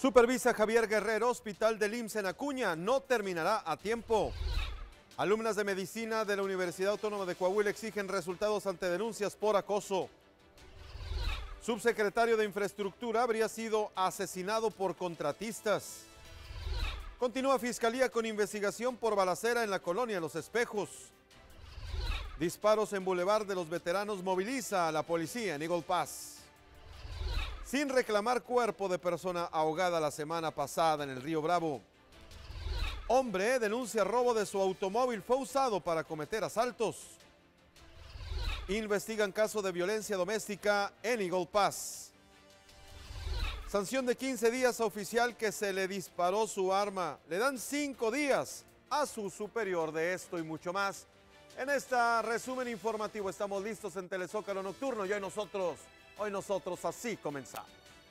Supervisa Javier Guerrero, Hospital del IMSS en Acuña, no terminará a tiempo. Alumnas de medicina de la Universidad Autónoma de Coahuila exigen resultados ante denuncias por acoso. Subsecretario de Infraestructura habría sido asesinado por contratistas. Continúa Fiscalía con investigación por balacera en la colonia Los Espejos. Disparos en Boulevard de los Veteranos moviliza a la policía en Eagle Pass. Sin reclamar cuerpo de persona ahogada la semana pasada en el Río Bravo. Hombre denuncia robo de su automóvil, fue usado para cometer asaltos. Investigan caso de violencia doméstica en Eagle Pass. Sanción de 15 días a oficial que se le disparó su arma. Le dan 5 días a su superior. De esto y mucho más en este resumen informativo. Estamos listos en Telezócalo Nocturno y hoy nosotros así comenzamos.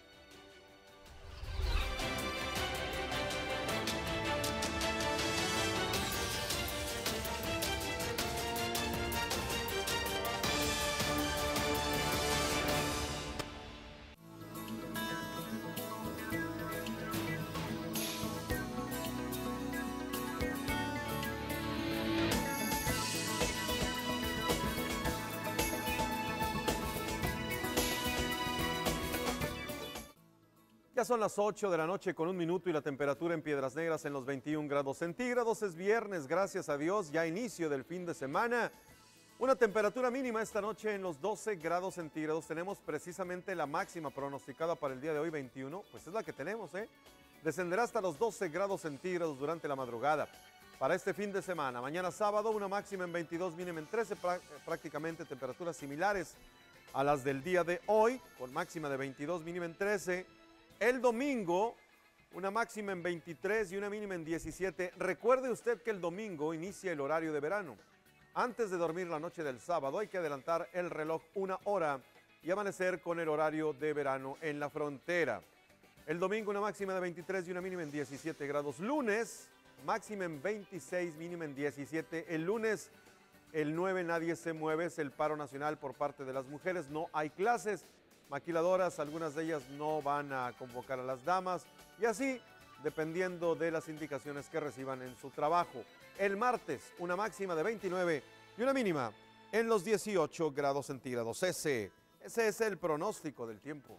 Ya son las 8 de la noche con 1 minuto y la temperatura en Piedras Negras en los 21 grados centígrados. Es viernes, gracias a Dios, ya inicio del fin de semana. Una temperatura mínima esta noche en los 12 grados centígrados. Tenemos precisamente la máxima pronosticada para el día de hoy, 21. Pues es la que tenemos, ¿eh? Descenderá hasta los 12 grados centígrados durante la madrugada. Para este fin de semana, mañana sábado, una máxima en 22, mínima en 13, prácticamente temperaturas similares a las del día de hoy, con máxima de 22, mínima en 13. El domingo, una máxima en 23 y una mínima en 17. Recuerde usted que el domingo inicia el horario de verano. Antes de dormir la noche del sábado hay que adelantar el reloj 1 hora y amanecer con el horario de verano en la frontera. El domingo una máxima de 23 y una mínima en 17 grados. Lunes, máxima en 26, mínima en 17. El lunes, el 9, nadie se mueve, es el paro nacional por parte de las mujeres. No hay clases. Maquiladoras, algunas de ellas no van a convocar a las damas y así, dependiendo de las indicaciones que reciban en su trabajo. El martes, una máxima de 29 y una mínima en los 18 grados centígrados. Ese es el pronóstico del tiempo.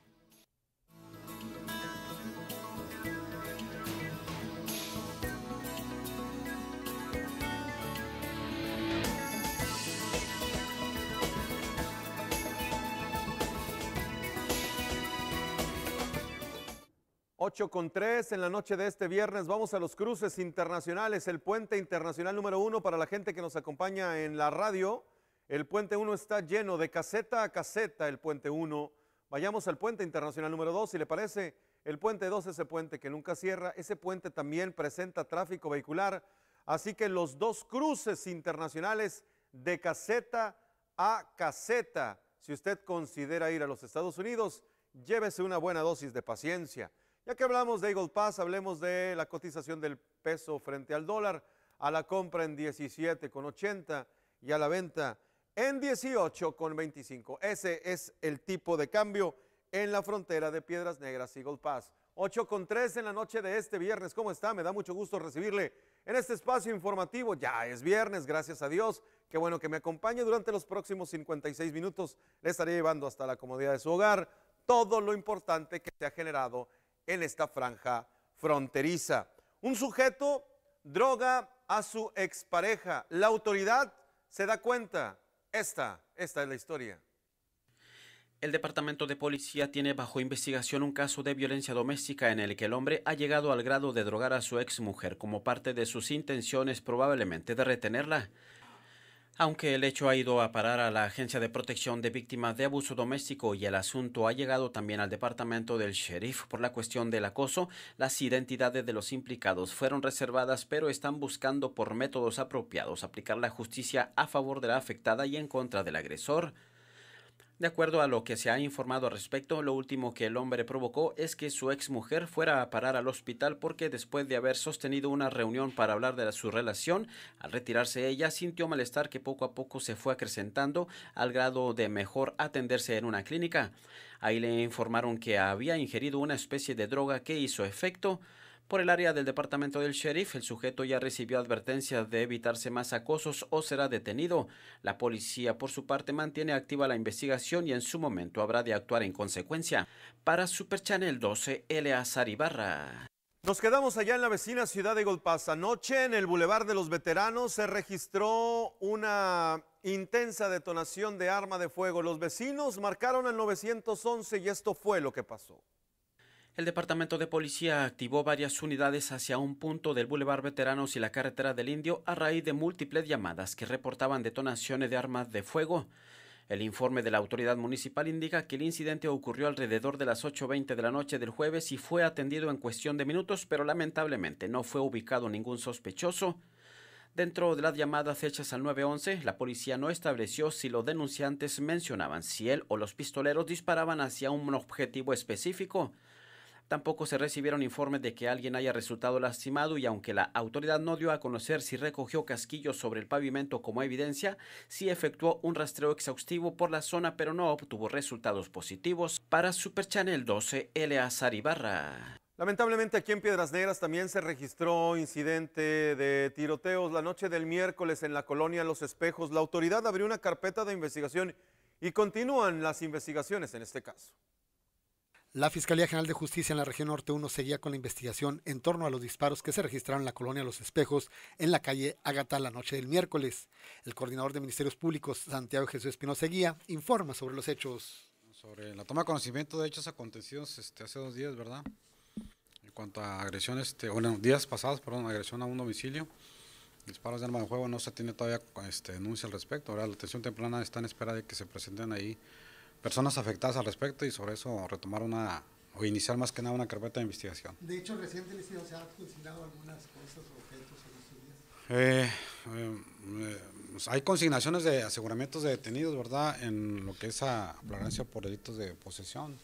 Ocho con 3 en la noche de este viernes. Vamos a los cruces internacionales. El puente internacional número 1 para la gente que nos acompaña en la radio. El puente 1 está lleno de caseta a caseta, el puente 1. Vayamos al puente internacional número 2, si le parece. El puente 2 es ese puente que nunca cierra. Ese puente también presenta tráfico vehicular. Así que los dos cruces internacionales de caseta a caseta. Si usted considera ir a los Estados Unidos, llévese una buena dosis de paciencia. Ya que hablamos de Eagle Pass, hablemos de la cotización del peso frente al dólar, a la compra en 17,80 y a la venta en 18,25. Ese es el tipo de cambio en la frontera de Piedras Negras, Eagle Pass. 8:03 en la noche de este viernes. ¿Cómo está? Me da mucho gusto recibirle en este espacio informativo. Ya es viernes, gracias a Dios. Qué bueno que me acompañe durante los próximos 56 minutos. Le estaré llevando hasta la comodidad de su hogar todo lo importante que se ha generado en esta franja fronteriza. Un sujeto droga a su expareja. La autoridad se da cuenta. Esta es la historia. El Departamento de Policía tiene bajo investigación un caso de violencia doméstica en el que el hombre ha llegado al grado de drogar a su exmujer como parte de sus intenciones probablemente de retenerla. Aunque el hecho ha ido a parar a la Agencia de Protección de Víctimas de Abuso Doméstico y el asunto ha llegado también al departamento del sheriff por la cuestión del acoso, las identidades de los implicados fueron reservadas, pero están buscando por métodos apropiados aplicar la justicia a favor de la afectada y en contra del agresor. De acuerdo a lo que se ha informado al respecto, lo último que el hombre provocó es que su exmujer fuera a parar al hospital porque después de haber sostenido una reunión para hablar de su relación, al retirarse ella sintió malestar que poco a poco se fue acrecentando al grado de mejor atenderse en una clínica. Ahí le informaron que había ingerido una especie de droga que hizo efecto. Por el área del departamento del sheriff, el sujeto ya recibió advertencias de evitarse más acosos o será detenido. La policía, por su parte, mantiene activa la investigación y en su momento habrá de actuar en consecuencia. Para Super Channel 12, Eleazar Ibarra. Nos quedamos allá en la vecina ciudad de Eagle Pass. Anoche en el Boulevard de los Veteranos se registró una intensa detonación de arma de fuego. Los vecinos marcaron al 911 y esto fue lo que pasó. El Departamento de Policía activó varias unidades hacia un punto del Boulevard Veteranos y la carretera del Indio a raíz de múltiples llamadas que reportaban detonaciones de armas de fuego. El informe de la autoridad municipal indica que el incidente ocurrió alrededor de las 8:20 de la noche del jueves y fue atendido en cuestión de minutos, pero lamentablemente no fue ubicado ningún sospechoso. Dentro de las llamadas hechas al 911, la policía no estableció si los denunciantes mencionaban si él o los pistoleros disparaban hacia un objetivo específico. Tampoco se recibieron informes de que alguien haya resultado lastimado y aunque la autoridad no dio a conocer si recogió casquillos sobre el pavimento como evidencia, sí efectuó un rastreo exhaustivo por la zona pero no obtuvo resultados positivos. Para Super Channel 12, Eleazar Ibarra. Lamentablemente aquí en Piedras Negras también se registró incidente de tiroteos la noche del miércoles en la colonia Los Espejos. La autoridad abrió una carpeta de investigación y continúan las investigaciones en este caso. La Fiscalía General de Justicia en la región Norte 1 seguía con la investigación en torno a los disparos que se registraron en la colonia Los Espejos en la calle Ágata la noche del miércoles. El coordinador de Ministerios Públicos, Santiago Jesús Espinosa Guía, informa sobre los hechos. Sobre la toma de conocimiento de hechos acontecidos hace 2 días, ¿verdad? En cuanto a agresiones, días pasados, agresión a un domicilio, disparos de arma de fuego, no se tiene todavía denuncia al respecto, ¿verdad? La atención temprana está en espera de que se presenten ahí personas afectadas al respecto y sobre eso retomar o iniciar más que nada una carpeta de investigación. De hecho, recientemente se han consignado algunas cosas o objetos en estos días. Hay consignaciones de aseguramientos de detenidos, ¿verdad? En lo que es a flagrancia por delitos de posesión,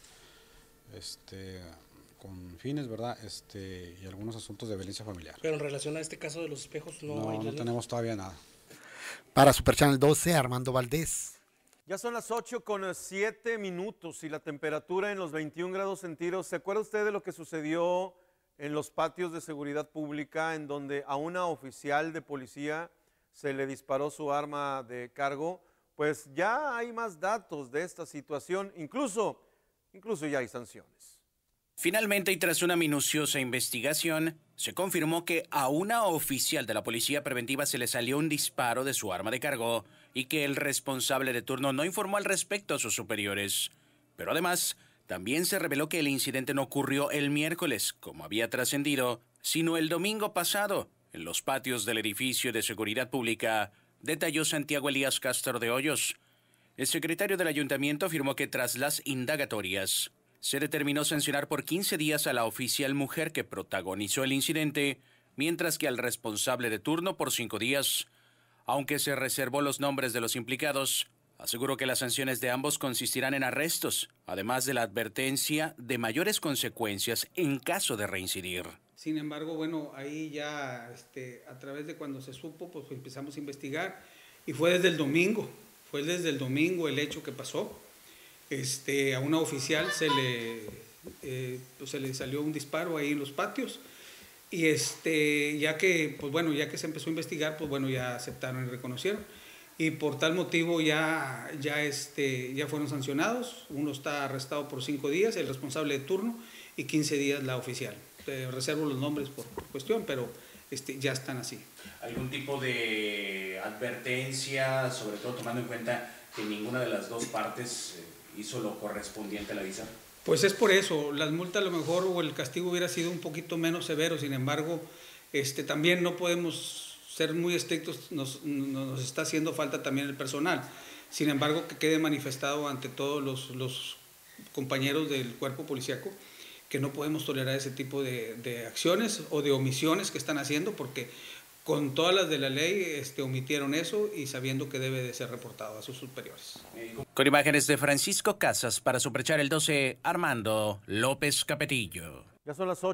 con fines, ¿verdad? Y algunos asuntos de violencia familiar. Pero en relación a este caso de Los Espejos no tenemos todavía nada. Para Super Channel 12, Armando Valdés. Ya son las 8:07 y la temperatura en los 21 grados centígrados. ¿Se acuerda usted de lo que sucedió en los patios de seguridad pública en donde a una oficial de policía se le disparó su arma de cargo? Pues ya hay más datos de esta situación, incluso ya hay sanciones. Finalmente, y tras una minuciosa investigación, se confirmó que a una oficial de la Policía Preventiva se le salió un disparo de su arma de cargo y que el responsable de turno no informó al respecto a sus superiores. Pero además, también se reveló que el incidente no ocurrió el miércoles, como había trascendido, sino el domingo pasado, en los patios del edificio de seguridad pública, detalló Santiago Elías Castro de Hoyos. El secretario del ayuntamiento afirmó que tras las indagatorias, se determinó sancionar por 15 días a la oficial mujer que protagonizó el incidente, mientras que al responsable de turno por 5 días. Aunque se reservó los nombres de los implicados, aseguró que las sanciones de ambos consistirán en arrestos, además de la advertencia de mayores consecuencias en caso de reincidir. Sin embargo, bueno, ahí ya a través de cuando se supo, pues empezamos a investigar y fue desde el domingo el hecho que pasó. A una oficial se le salió un disparo ahí en los patios y ya que se empezó a investigar, pues bueno, ya aceptaron y reconocieron y por tal motivo ya fueron sancionados. Uno está arrestado por 5 días, el responsable de turno, y 15 días la oficial. Reservo los nombres por cuestión, pero ya están así. ¿Algún tipo de advertencia, sobre todo tomando en cuenta que ninguna de las dos partes hizo lo correspondiente a la visa? Pues es por eso, las multas a lo mejor o el castigo hubiera sido un poquito menos severo, sin embargo, también no podemos ser muy estrictos, nos está haciendo falta también el personal. Sin embargo, que quede manifestado ante todos los compañeros del cuerpo policíaco que no podemos tolerar ese tipo de acciones o de omisiones que están haciendo, porque con todas las de la ley omitieron eso y sabiendo que debe de ser reportado a sus superiores. Con imágenes de Francisco Casas para Superchannel 12, Armando López Capetillo. Ya son las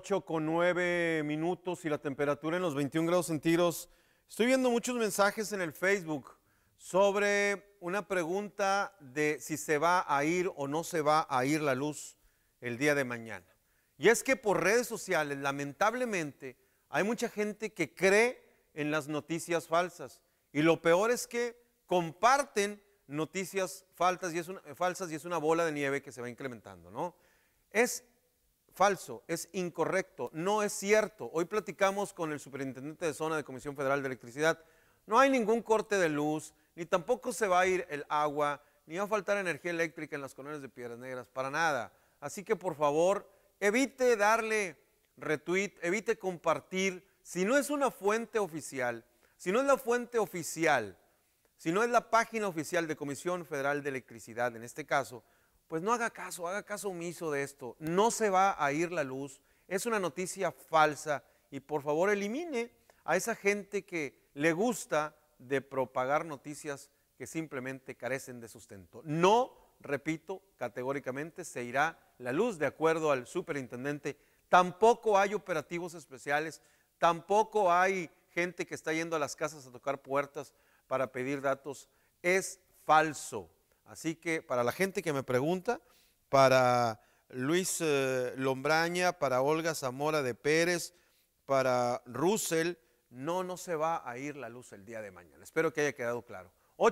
8:09 y la temperatura en los 21 grados centígrados. Estoy viendo muchos mensajes en el Facebook sobre una pregunta de si se va a ir o no se va a ir la luz el día de mañana. Y es que por redes sociales, lamentablemente, hay mucha gente que cree en las noticias falsas. Y lo peor es que comparten noticias falsas y es una bola de nieve que se va incrementando, ¿no? Es falso, es incorrecto, no es cierto. Hoy platicamos con el superintendente de zona de Comisión Federal de Electricidad. No hay ningún corte de luz, ni tampoco se va a ir el agua, ni va a faltar energía eléctrica en las colonias de Piedras Negras, para nada. Así que por favor, evite darle retweet, evite compartir. Si no es una fuente oficial, si no es la fuente oficial, si no es la página oficial de Comisión Federal de Electricidad, en este caso, pues no haga caso omiso de esto. No se va a ir la luz, es una noticia falsa y por favor elimine a esa gente que le gusta de propagar noticias que simplemente carecen de sustento. No, repito, categóricamente se irá la luz de acuerdo al superintendente. Tampoco hay operativos especiales, tampoco hay gente que está yendo a las casas a tocar puertas para pedir datos. Es falso. Así que para la gente que me pregunta, para Luis Lombraña, para Olga Zamora de Pérez, para Russell, no se va a ir la luz el día de mañana. Espero que haya quedado claro.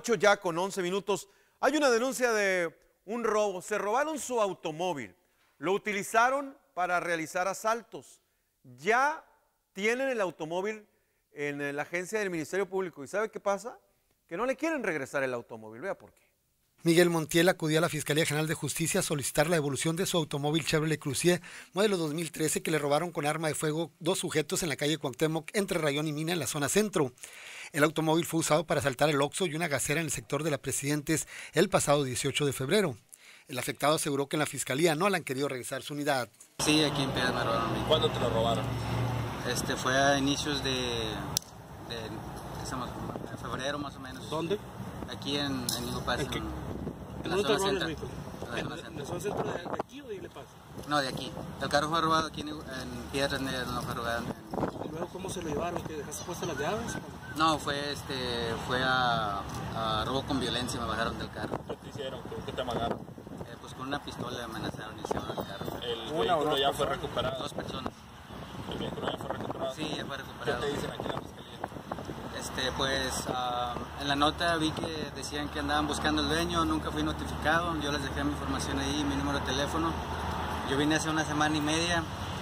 8:11. Hay una denuncia de un robo. Se robaron su automóvil. Lo utilizaron para realizar asaltos. Ya tienen el automóvil en la agencia del Ministerio Público. ¿Y sabe qué pasa? Que no le quieren regresar el automóvil. Vea por qué. Miguel Montiel acudió a la Fiscalía General de Justicia a solicitar la devolución de su automóvil Chevrolet Cruzier modelo 2013 que le robaron con arma de fuego 2 sujetos en la calle Cuauhtémoc entre Rayón y Mina en la zona centro. El automóvil fue usado para asaltar el Oxxo y una gasera en el sector de la Presidentes el pasado 18 de febrero. El afectado aseguró que en la Fiscalía no le han querido regresar su unidad. Sí, aquí en Piedras me robaron. ¿Cuándo te lo robaron? Fue a inicios de febrero más o menos. ¿Dónde? Aquí en Nigo Paz. ¿En dónde te robaron el vehículo? ¿En la zona centro de aquí o de Nigo Paz? No, de aquí. El carro fue robado aquí en Piedras Negras, no fue robado. ¿Y luego cómo se lo llevaron? ¿Que dejaste puestas las llaves? No, fue a robo con violencia, me bajaron del carro. ¿Qué te hicieron? ¿Qué te amagaron? Pues con una pistola me amenazaron y se llevaron el carro. ¿El vehículo ya fue recuperado? 2 personas. ¿El vehículo ya fue recuperado? Sí, ya fue recuperado. ¿Qué te dicen aquí en la fiscalía? En la nota vi que decían que andaban buscando al dueño, nunca fui notificado, yo les dejé mi información ahí, mi número de teléfono. Yo vine hace una semana y media,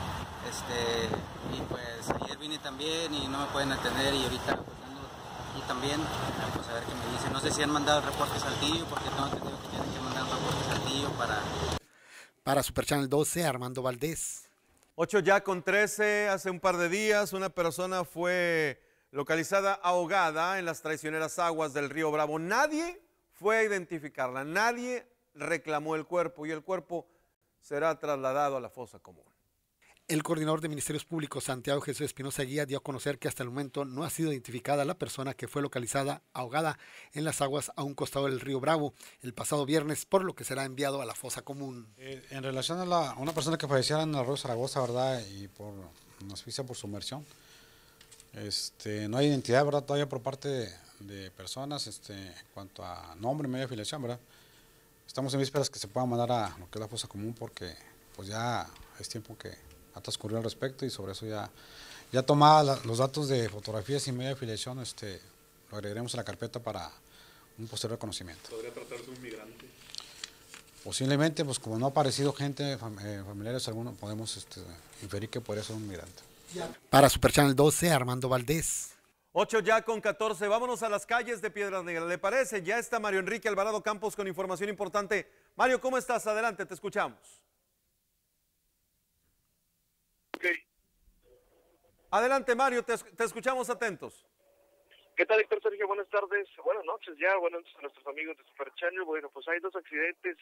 y pues ayer vine también y no me pueden atender y ahorita pues ando aquí también, pues a ver qué me dicen. No sé si han mandado el reporte Saltillo, porque tengo entendido que tienen que mandar un reporte Saltillo Para Superchannel 12, Armando Valdés. 8:13, hace un par de días una persona fue localizada ahogada en las traicioneras aguas del río Bravo. Nadie fue a identificarla, nadie reclamó el cuerpo y el cuerpo será trasladado a la fosa común. El coordinador de Ministerios Públicos, Santiago Jesús Espinosa Guía, dio a conocer que hasta el momento no ha sido identificada la persona que fue localizada ahogada en las aguas a un costado del río Bravo el pasado viernes, por lo que será enviado a la fosa común. En relación a una persona que falleciera en el arroyo Zaragoza, ¿verdad? Y por asfixia por sumersión. No hay identidad, ¿verdad? Todavía por parte de personas, en cuanto a nombre, medio de afiliación, ¿verdad? Estamos en vísperas que se pueda mandar a lo que es la fosa común porque pues ya es tiempo que ha transcurrido al respecto y sobre eso ya tomada los datos de fotografías y medio de afiliación, lo agregaremos a la carpeta para un posterior conocimiento. ¿Podría tratarse de un migrante? Posiblemente, pues como no ha aparecido gente, familiares algunos, podemos inferir que podría ser un migrante. Para Superchannel 12, Armando Valdés. 8:14, vámonos a las calles de Piedras Negras. ¿Le parece? Ya está Mario Enrique Alvarado Campos con información importante. Mario, ¿cómo estás? Adelante, te escuchamos. Okay. Adelante, Mario, te escuchamos atentos. ¿Qué tal, Héctor Sergio? Buenas tardes, buenas noches ya, buenas noches a nuestros amigos de Super Channel. Bueno, pues hay dos accidentes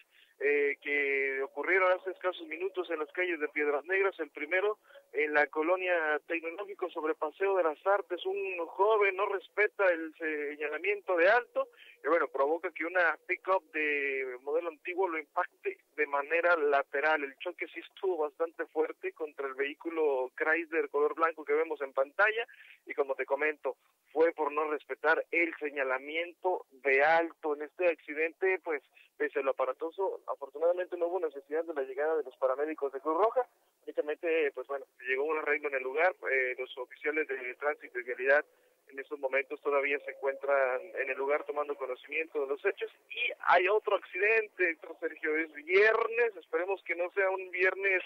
que ocurrieron hace escasos minutos en las calles de Piedras Negras. El primero, en la colonia Tecnológico sobre Paseo de las Artes, un joven no respeta el señalamiento de alto y bueno, provoca que una pick-up de modelo antiguo lo impacte de manera lateral. El choque sí estuvo bastante fuerte contra el vehículo Chrysler color blanco que vemos en pantalla y como te comento, fue por no respetar el señalamiento de alto. En este accidente, pues, pese a lo aparatoso, afortunadamente no hubo necesidad de la llegada de los paramédicos de Cruz Roja. Únicamente, pues bueno, llegó un arreglo en el lugar. Los oficiales de tránsito y vialidad en estos momentos todavía se encuentran en el lugar tomando conocimiento de los hechos. Y hay otro accidente, Sergio, es viernes, esperemos que no sea un viernes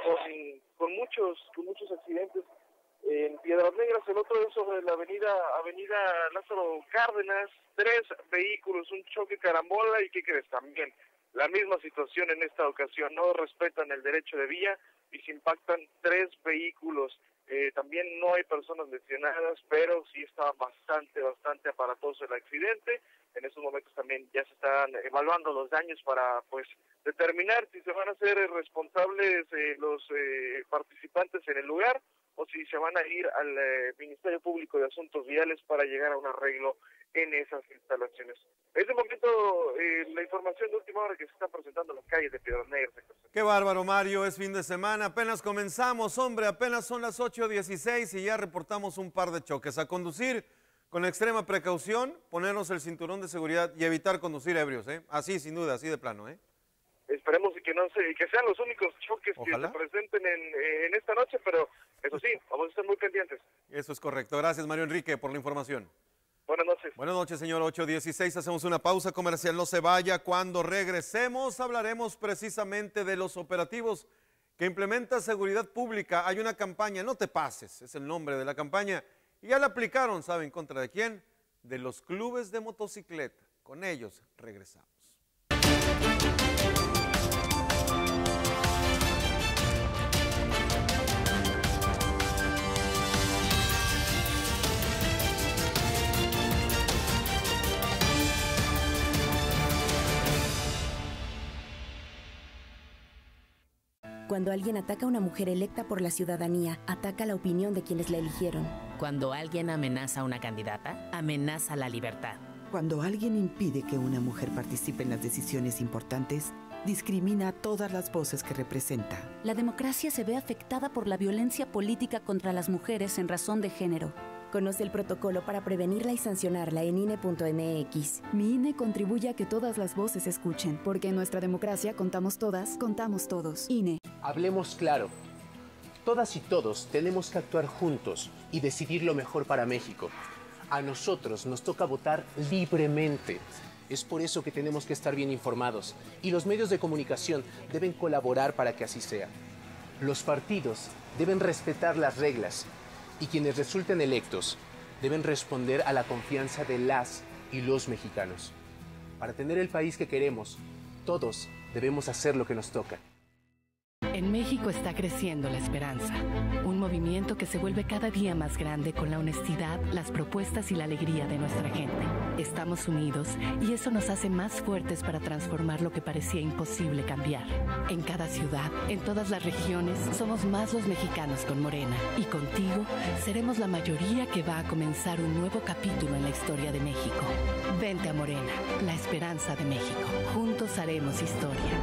con muchos accidentes en Piedras Negras. El otro es sobre la avenida Lázaro Cárdenas, 3 vehículos, un choque carambola y ¿qué crees? También la misma situación en esta ocasión, no respetan el derecho de vía y se impactan 3 vehículos. También no hay personas lesionadas, pero sí está bastante aparatoso el accidente. En estos momentos también ya se están evaluando los daños para pues determinar si se van a hacer responsables los participantes en el lugar o si se van a ir al Ministerio Público de Asuntos Viales para llegar a un arreglo en esas instalaciones. Es de momento la información de última hora que se está presentando en las calles de Piedras Negras. Qué bárbaro, Mario, es fin de semana, apenas comenzamos, hombre, apenas son las 8:16 y ya reportamos un par de choques. A conducir con extrema precaución, ponernos el cinturón de seguridad y evitar conducir ebrios, así sin duda, así de plano, Esperemos que sean los únicos choques Ojalá. Que se presenten en esta noche, pero eso sí, vamos a estar muy pendientes. Eso es correcto. Gracias, Mario Enrique, por la información. Buenas noches. Buenas noches, señor. 8:16. Hacemos una pausa comercial. No se vaya. Cuando regresemos, hablaremos precisamente de los operativos que implementa Seguridad Pública. Hay una campaña, no te pases, es el nombre de la campaña. Y ya la aplicaron, ¿saben contra de quién? De los clubes de motocicleta. Con ellos regresamos. Cuando alguien ataca a una mujer electa por la ciudadanía, ataca la opinión de quienes la eligieron. Cuando alguien amenaza a una candidata, amenaza la libertad. Cuando alguien impide que una mujer participe en las decisiones importantes, discrimina a todas las voces que representa. La democracia se ve afectada por la violencia política contra las mujeres en razón de género. Conoce el protocolo para prevenirla y sancionarla en INE.mx. Mi INE contribuye a que todas las voces se escuchen, porque en nuestra democracia contamos todas, contamos todos. INE. Hablemos claro. Todas y todos tenemos que actuar juntos y decidir lo mejor para México. A nosotros nos toca votar libremente. Es por eso que tenemos que estar bien informados y los medios de comunicación deben colaborar para que así sea. Los partidos deben respetar las reglas y quienes resulten electos deben responder a la confianza de las y los mexicanos. Para tener el país que queremos, todos debemos hacer lo que nos toca. En México está creciendo la esperanza, un movimiento que se vuelve cada día más grande con la honestidad, las propuestas y la alegría de nuestra gente. Estamos unidos y eso nos hace más fuertes para transformar lo que parecía imposible cambiar. En cada ciudad, en todas las regiones, somos más los mexicanos con Morena y contigo seremos la mayoría que va a comenzar un nuevo capítulo en la historia de México. Vente a Morena, la esperanza de México. Juntos haremos historia.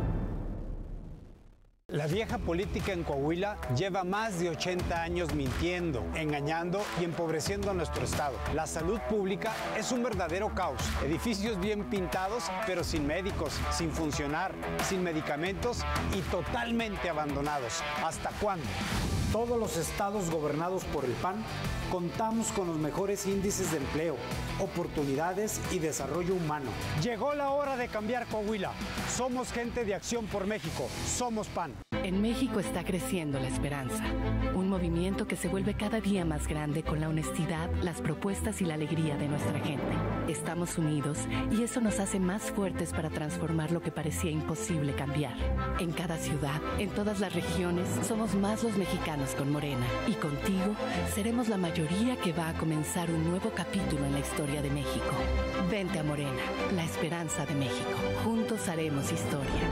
La vieja política en Coahuila lleva más de 80 años mintiendo, engañando y empobreciendo a nuestro estado. La salud pública es un verdadero caos. Edificios bien pintados, pero sin médicos, sin funcionar, sin medicamentos y totalmente abandonados. ¿Hasta cuándo? Todos los estados gobernados por el PAN contamos con los mejores índices de empleo, oportunidades y desarrollo humano. Llegó la hora de cambiar Coahuila. Somos gente de Acción por México. Somos PAN. En México está creciendo la esperanza, un movimiento que se vuelve cada día más grande con la honestidad, las propuestas y la alegría de nuestra gente. Estamos unidos y eso nos hace más fuertes para transformar lo que parecía imposible cambiar. En cada ciudad, en todas las regiones, somos más los mexicanos con Morena. Y contigo, seremos la mayoría que va a comenzar un nuevo capítulo en la historia de México. Vente a Morena, la esperanza de México. Juntos haremos historia.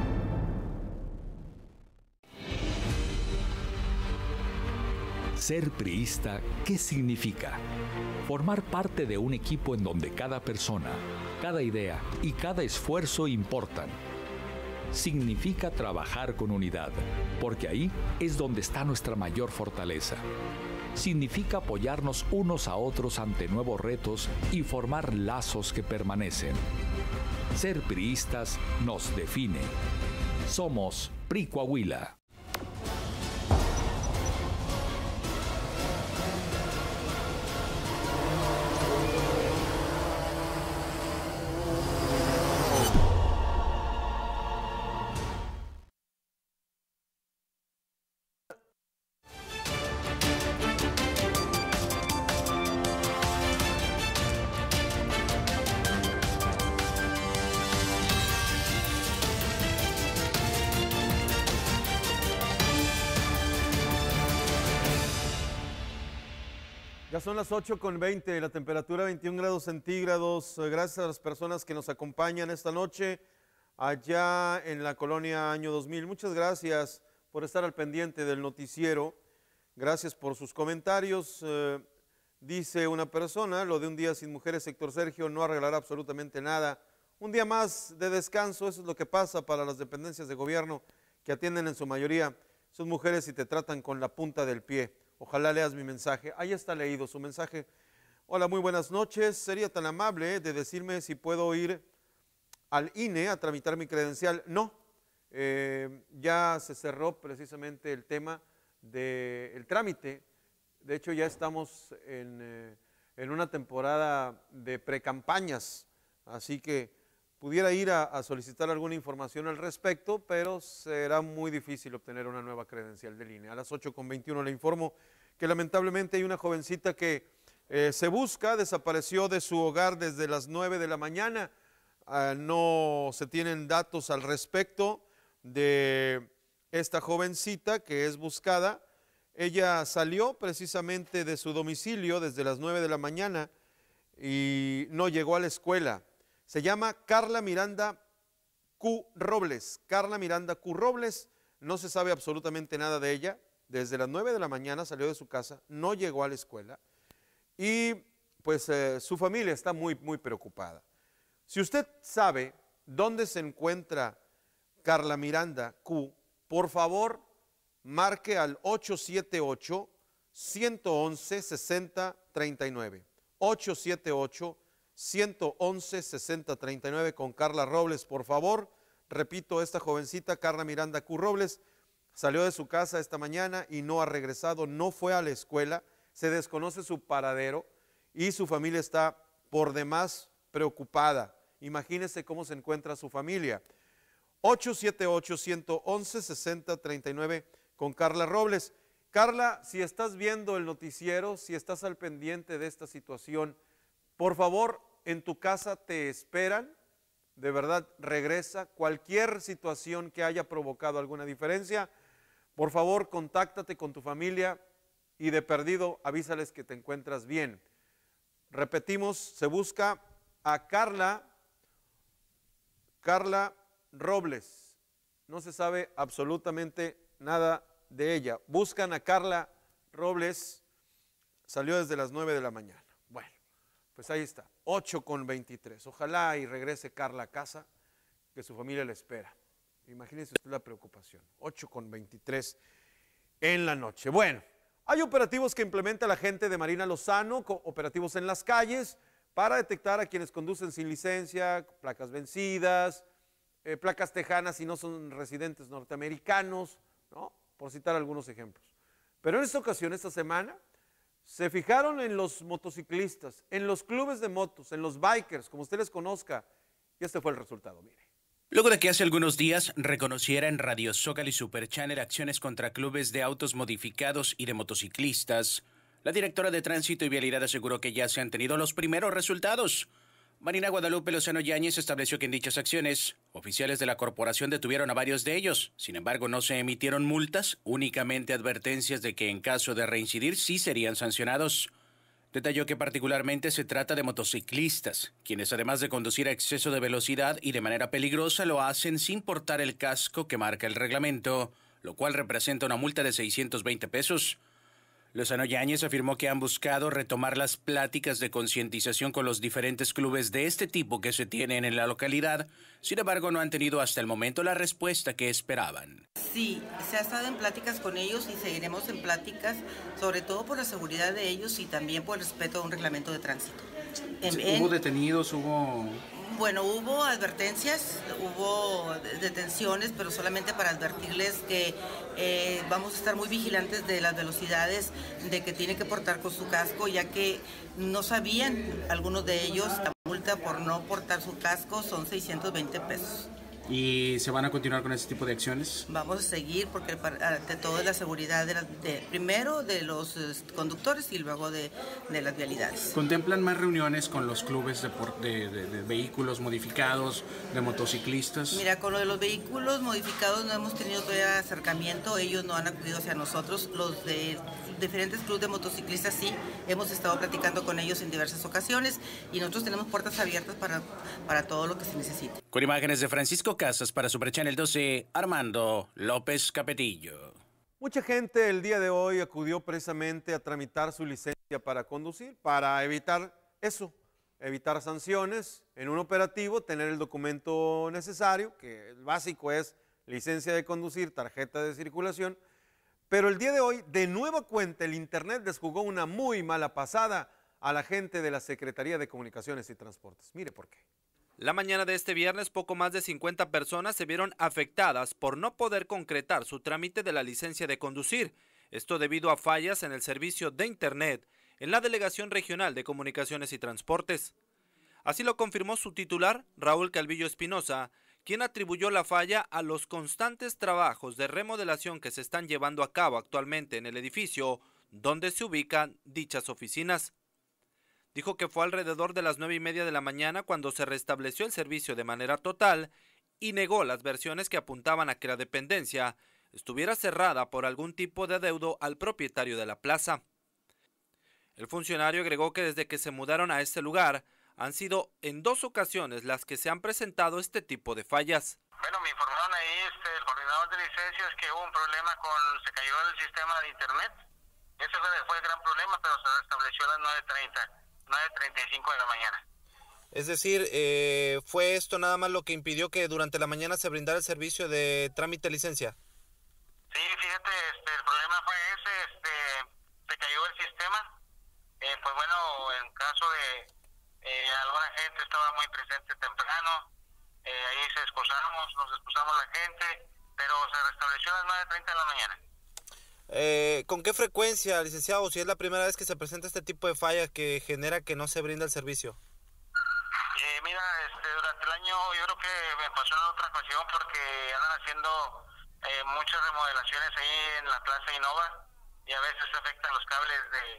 Ser priista, ¿qué significa? Formar parte de un equipo en donde cada persona, cada idea y cada esfuerzo importan. Significa trabajar con unidad, porque ahí es donde está nuestra mayor fortaleza. Significa apoyarnos unos a otros ante nuevos retos y formar lazos que permanecen. Ser priistas nos define. Somos PRI Coahuila. Ya son las 8:20, la temperatura 21 grados centígrados. Gracias a las personas que nos acompañan esta noche allá en la colonia Año 2000. Muchas gracias por estar al pendiente del noticiero. Gracias por sus comentarios. Dice una persona, lo de un día sin mujeres, Héctor Sergio, no arreglará absolutamente nada. Un día más de descanso, eso es lo que pasa para las dependencias de gobierno que atienden en su mayoría. Son mujeres y te tratan con la punta del pie. Ojalá leas mi mensaje. Ahí está leído su mensaje. Hola, muy buenas noches. Sería tan amable de decirme si puedo ir al INE a tramitar mi credencial. No, ya se cerró precisamente el tema del trámite. De hecho, ya estamos en una temporada de precampañas, así que pudiera ir a solicitar alguna información al respecto, pero será muy difícil obtener una nueva credencial del INE. A las 8:21 le informo que lamentablemente hay una jovencita que se busca, desapareció de su hogar desde las 9 de la mañana. No se tienen datos al respecto de esta jovencita que es buscada. Ella salió precisamente de su domicilio desde las 9 de la mañana y no llegó a la escuela. Se llama Carla Miranda Q. Robles. Carla Miranda Q. Robles, no se sabe absolutamente nada de ella. Desde las 9 de la mañana salió de su casa, no llegó a la escuela y pues su familia está muy preocupada. Si usted sabe dónde se encuentra Carla Miranda Q, por favor marque al 878-111-6039. 878-111-6039 con Carla Robles, por favor. Repito, esta jovencita, Carla Miranda Q. Robles, salió de su casa esta mañana y no ha regresado, no fue a la escuela, se desconoce su paradero y su familia está por demás preocupada. Imagínese cómo se encuentra su familia. 878-111-6039 con Carla Robles. Carla, si estás viendo el noticiero, si estás al pendiente de esta situación, por favor, en tu casa te esperan. De verdad, regresa. Cualquier situación que haya provocado alguna diferencia, por favor, contáctate con tu familia y de perdido avísales que te encuentras bien. Repetimos, se busca a Carla Robles. No se sabe absolutamente nada de ella. Buscan a Carla Robles, salió desde las 9 de la mañana. Bueno, pues ahí está, 8:23. Ojalá y regrese Carla a casa, que su familia le espera. Imagínense usted la preocupación, 8:23 en la noche. Bueno, hay operativos que implementa la gente de Marina Lozano, operativos en las calles, para detectar a quienes conducen sin licencia, placas vencidas, placas tejanas y no son residentes norteamericanos, ¿no? Por citar algunos ejemplos. Pero en esta ocasión, esta semana, se fijaron en los motociclistas, en los clubes de motos, en los bikers, como usted les conozca, y este fue el resultado, mire. Luego de que hace algunos días reconociera en Radio Zócalo y Super Channel acciones contra clubes de autos modificados y de motociclistas, la directora de Tránsito y Vialidad aseguró que ya se han tenido los primeros resultados. Marina Guadalupe Lozano Yáñez estableció que en dichas acciones, oficiales de la corporación detuvieron a varios de ellos. Sin embargo, no se emitieron multas, únicamente advertencias de que en caso de reincidir sí serían sancionados. Detalló que particularmente se trata de motociclistas, quienes además de conducir a exceso de velocidad y de manera peligrosa lo hacen sin portar el casco que marca el reglamento, lo cual representa una multa de 620 pesos. Lozano Yáñez afirmó que han buscado retomar las pláticas de concientización con los diferentes clubes de este tipo que se tienen en la localidad. Sin embargo, no han tenido hasta el momento la respuesta que esperaban. Sí, se ha estado en pláticas con ellos y seguiremos en pláticas, sobre todo por la seguridad de ellos y también por el respeto a un reglamento de tránsito. ¿Hubo detenidos? Bueno, hubo advertencias, hubo detenciones, pero solamente para advertirles que vamos a estar muy vigilantes de las velocidades, de que tienen que portar con su casco, ya que no sabían algunos de ellos la multa por no portar su casco son 620 pesos. ¿Y se van a continuar con ese tipo de acciones? Vamos a seguir porque ante todo es la seguridad primero de los conductores y luego de las vialidades. ¿Contemplan más reuniones con los clubes de vehículos modificados, de motociclistas? Mira, con lo de los vehículos modificados no hemos tenido todavía acercamiento, ellos no han acudido hacia nosotros. Los de diferentes clubes de motociclistas sí, hemos estado platicando con ellos en diversas ocasiones y nosotros tenemos puertas abiertas para todo lo que se necesite. Con imágenes de Francisco Casas para Super Channel 12, Armando López Capetillo. Mucha gente el día de hoy acudió precisamente a tramitar su licencia para conducir, para evitar eso, evitar sanciones en un operativo, tener el documento necesario, que el básico es licencia de conducir, tarjeta de circulación. Pero el día de hoy, de nueva cuenta, el Internet les jugó una muy mala pasada a la gente de la Secretaría de Comunicaciones y Transportes. Mire por qué. La mañana de este viernes, poco más de 50 personas se vieron afectadas por no poder concretar su trámite de la licencia de conducir. Esto debido a fallas en el servicio de Internet en la Delegación Regional de Comunicaciones y Transportes. Así lo confirmó su titular, Raúl Calvillo Espinosa, quien atribuyó la falla a los constantes trabajos de remodelación que se están llevando a cabo actualmente en el edificio donde se ubican dichas oficinas. Dijo que fue alrededor de las 9:30 de la mañana cuando se restableció el servicio de manera total y negó las versiones que apuntaban a que la dependencia estuviera cerrada por algún tipo de adeudo al propietario de la plaza. El funcionario agregó que desde que se mudaron a este lugar han sido en 2 ocasiones las que se han presentado este tipo de fallas. Bueno, me informaron ahí el coordinador de licencias que hubo un problema se cayó el sistema de internet. Ese fue el gran problema, pero se restableció a las 9:35 de la mañana. Es decir, ¿fue esto nada más lo que impidió que durante la mañana se brindara el servicio de trámite de licencia? Sí, fíjate, el problema fue ese, se cayó el sistema. Pues bueno, en caso de alguna gente estaba muy presente temprano, ahí nos excusamos la gente, pero se restableció a las 9:30 de la mañana. ¿Con qué frecuencia, licenciado, si es la primera vez que se presenta este tipo de falla que genera que no se brinda el servicio? Mira, durante el año yo creo que me pasó en otra ocasión porque andan haciendo muchas remodelaciones ahí en la Plaza Innova y a veces afectan los cables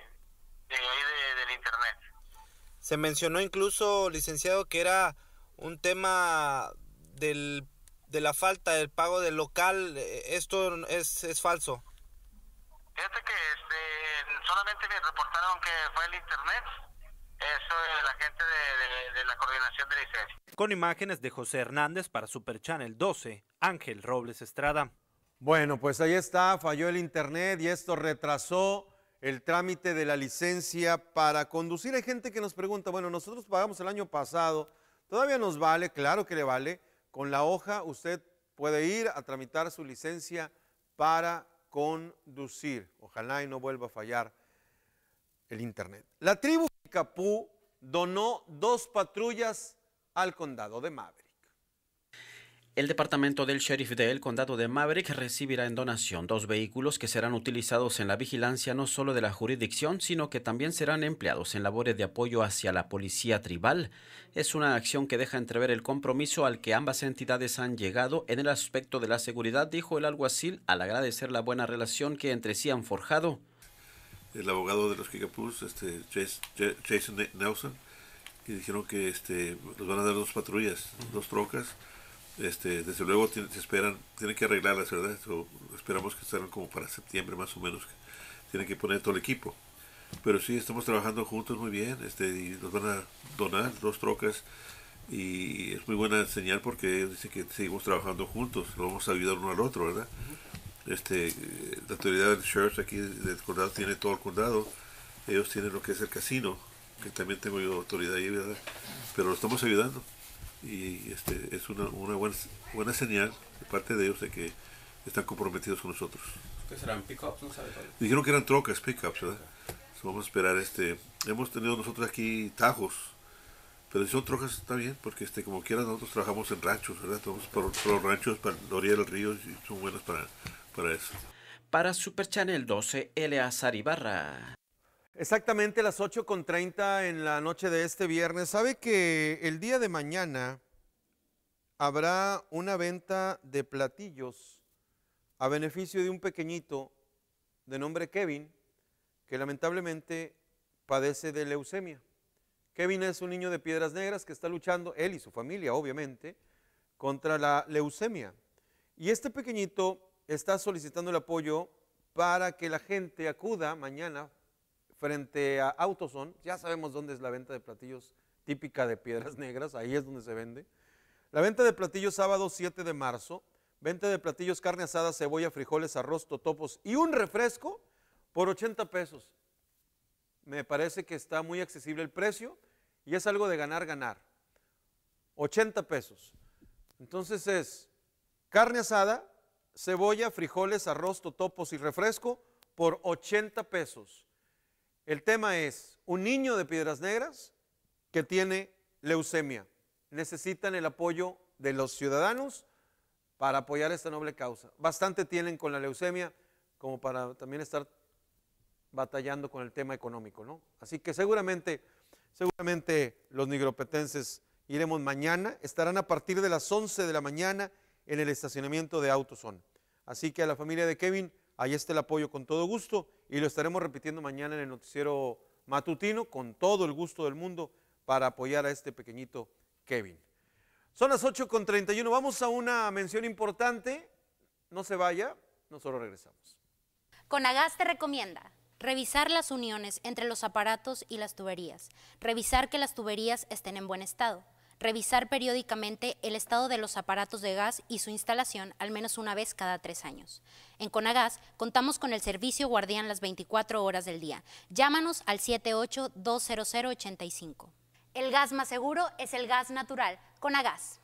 del internet. Se mencionó incluso, licenciado, que era un tema de la falta del pago del local. ¿Esto es falso? Fíjate que solamente me reportaron que fue el internet, eso de la gente de la coordinación de licencia. Con imágenes de José Hernández para Super Channel 12, Ángel Robles Estrada. Bueno, pues ahí está, falló el internet y esto retrasó el trámite de la licencia para conducir. Hay gente que nos pregunta, bueno, nosotros pagamos el año pasado, ¿todavía nos vale? Claro que le vale. Con la hoja usted puede ir a tramitar su licencia para conducir. Ojalá y no vuelva a fallar el internet. La tribu Capú donó 2 patrullas al condado de Maverick. El departamento del sheriff del condado de Maverick recibirá en donación 2 vehículos que serán utilizados en la vigilancia no solo de la jurisdicción, sino que también serán empleados en labores de apoyo hacia la policía tribal. Es una acción que deja entrever el compromiso al que ambas entidades han llegado en el aspecto de la seguridad, dijo el alguacil al agradecer la buena relación que entre sí han forjado. El abogado de los Kickapoo's, Jason Nelson, que dijeron que nos van a dar 2 patrullas, 2 trocas. Desde luego tienen que arreglarlas, ¿verdad? Esperamos que salgan como para septiembre más o menos. Tienen que poner todo el equipo. Pero sí, estamos trabajando juntos muy bien. Y nos van a donar 2 trocas. Y es muy buena señal porque ellos dicen que seguimos trabajando juntos. Nos vamos a ayudar uno al otro, ¿verdad? La autoridad del sheriff aquí del condado tiene todo el condado. Ellos tienen lo que es el casino, que también tengo yo autoridad ahí, ¿verdad? Pero lo estamos ayudando. Y es una buena señal de parte de ellos de que están comprometidos con nosotros. ¿Qué serán? ¿Pick-ups? No sabe todavía. Dijeron que eran trocas, pick-ups, ¿verdad? Vamos a esperar. Hemos tenido nosotros aquí tajos, pero si son trocas está bien, porque como quiera nosotros trabajamos en ranchos, ¿verdad? Vamos por los ranchos, para la orilla del río, y son buenas para eso. Para Super Channel 12, Eleazar Ibarra. Exactamente las 8:30 en la noche de este viernes. ¿Sabe que el día de mañana habrá una venta de platillos a beneficio de un pequeñito de nombre Kevin, que lamentablemente padece de leucemia? Kevin es un niño de Piedras Negras que está luchando, él y su familia obviamente, contra la leucemia. Y este pequeñito está solicitando el apoyo para que la gente acuda mañana frente a AutoZone. Ya sabemos dónde es la venta de platillos típica de Piedras Negras, ahí es donde se vende. La venta de platillos sábado 7 de marzo, venta de platillos carne asada, cebolla, frijoles, arroz, totopos y un refresco por 80 pesos. Me parece que está muy accesible el precio y es algo de ganar. 80 pesos. Entonces es carne asada, cebolla, frijoles, arroz, totopos y refresco por 80 pesos. El tema es un niño de Piedras Negras que tiene leucemia. Necesitan el apoyo de los ciudadanos para apoyar esta noble causa. Bastante tienen con la leucemia como para también estar batallando con el tema económico, ¿no? Así que seguramente los nigropetenses iremos mañana. Estarán a partir de las 11 de la mañana en el estacionamiento de AutoZone. Así que a la familia de Kevin, ahí está el apoyo con todo gusto y lo estaremos repitiendo mañana en el noticiero matutino con todo el gusto del mundo para apoyar a este pequeñito Kevin. Son las 8:31, vamos a una mención importante, no se vaya, nosotros regresamos. Conagas te recomienda revisar las uniones entre los aparatos y las tuberías, revisar que las tuberías estén en buen estado, revisar periódicamente el estado de los aparatos de gas y su instalación al menos una vez cada 3 años. En Conagas contamos con el servicio guardián las 24 horas del día. Llámanos al 78-200-85. El gas más seguro es el gas natural. Conagas.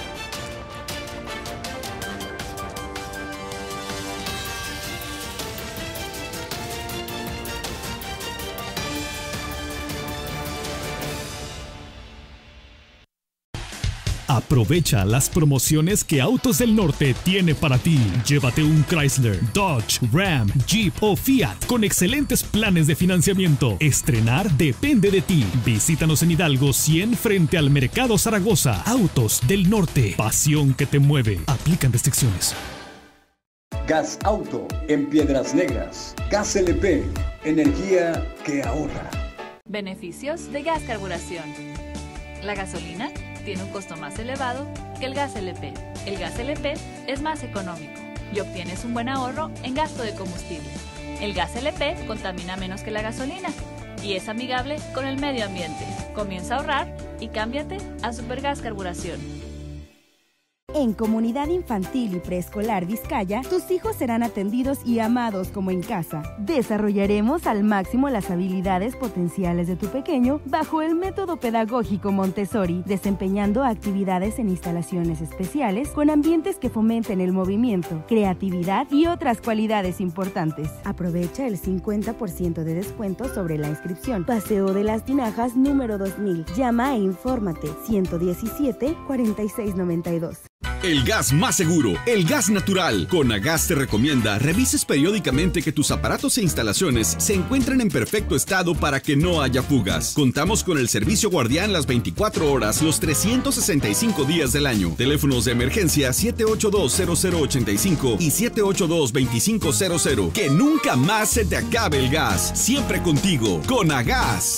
Aprovecha las promociones que Autos del Norte tiene para ti. Llévate un Chrysler, Dodge, Ram, Jeep o Fiat con excelentes planes de financiamiento. Estrenar depende de ti. Visítanos en Hidalgo 100 frente al Mercado Zaragoza. Autos del Norte. Pasión que te mueve. Aplican restricciones. Gas Auto en Piedras Negras. Gas LP. Energía que ahorra. Beneficios de gas carburación. La gasolina tiene un costo más elevado que el gas LP. El gas LP es más económico y obtienes un buen ahorro en gasto de combustible. El gas LP contamina menos que la gasolina y es amigable con el medio ambiente. Comienza a ahorrar y cámbiate a Supergas Carburación. En Comunidad Infantil y Preescolar Vizcaya, tus hijos serán atendidos y amados como en casa. Desarrollaremos al máximo las habilidades potenciales de tu pequeño bajo el método pedagógico Montessori, desempeñando actividades en instalaciones especiales con ambientes que fomenten el movimiento, creatividad y otras cualidades importantes. Aprovecha el 50% de descuento sobre la inscripción. Paseo de las Tinajas número 2000. Llama e infórmate 117-4692. el gas más seguro, el gas natural. Conagas te recomienda revises periódicamente que tus aparatos e instalaciones se encuentren en perfecto estado para que no haya fugas. Contamos con el servicio guardián las 24 horas, los 365 días del año. Teléfonos de emergencia 782-0085 y 782-2500. Que nunca más se te acabe el gas. Siempre contigo, Conagas.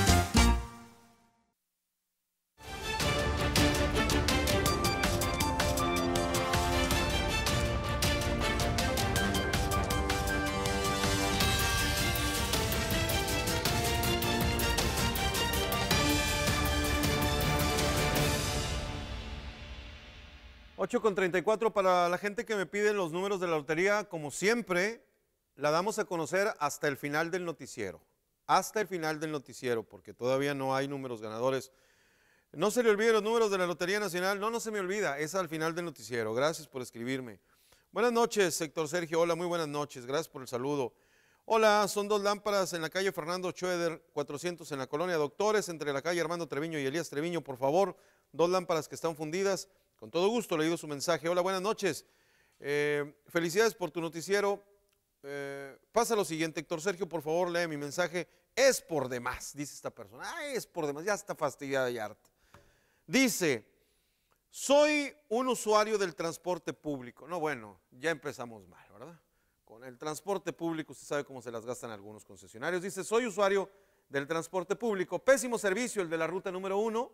Con 34 para la gente que me pide los números de la lotería, como siempre, la damos a conocer hasta el final del noticiero. Hasta el final del noticiero, porque todavía no hay números ganadores. No se le olviden los números de la Lotería Nacional. No se me olvida, es al final del noticiero. Gracias por escribirme. Buenas noches, Héctor Sergio. Hola, muy buenas noches. Gracias por el saludo. Hola, son 2 lámparas en la calle Fernando Schroeder, 400 en la colonia Doctores, entre la calle Armando Treviño y Elías Treviño, por favor. 2 lámparas que están fundidas. Con todo gusto, leído su mensaje. Hola, buenas noches. Felicidades por tu noticiero. Pasa lo siguiente, Héctor Sergio, por favor, lee mi mensaje. Es por demás, dice esta persona. Ay, es por demás, ya está fastidiada y harta. Dice, soy un usuario del transporte público. No, bueno, ya empezamos mal, ¿verdad? Con el transporte público, usted sabe cómo se las gastan algunos concesionarios. Dice, soy usuario del transporte público. Pésimo servicio el de la ruta número 1.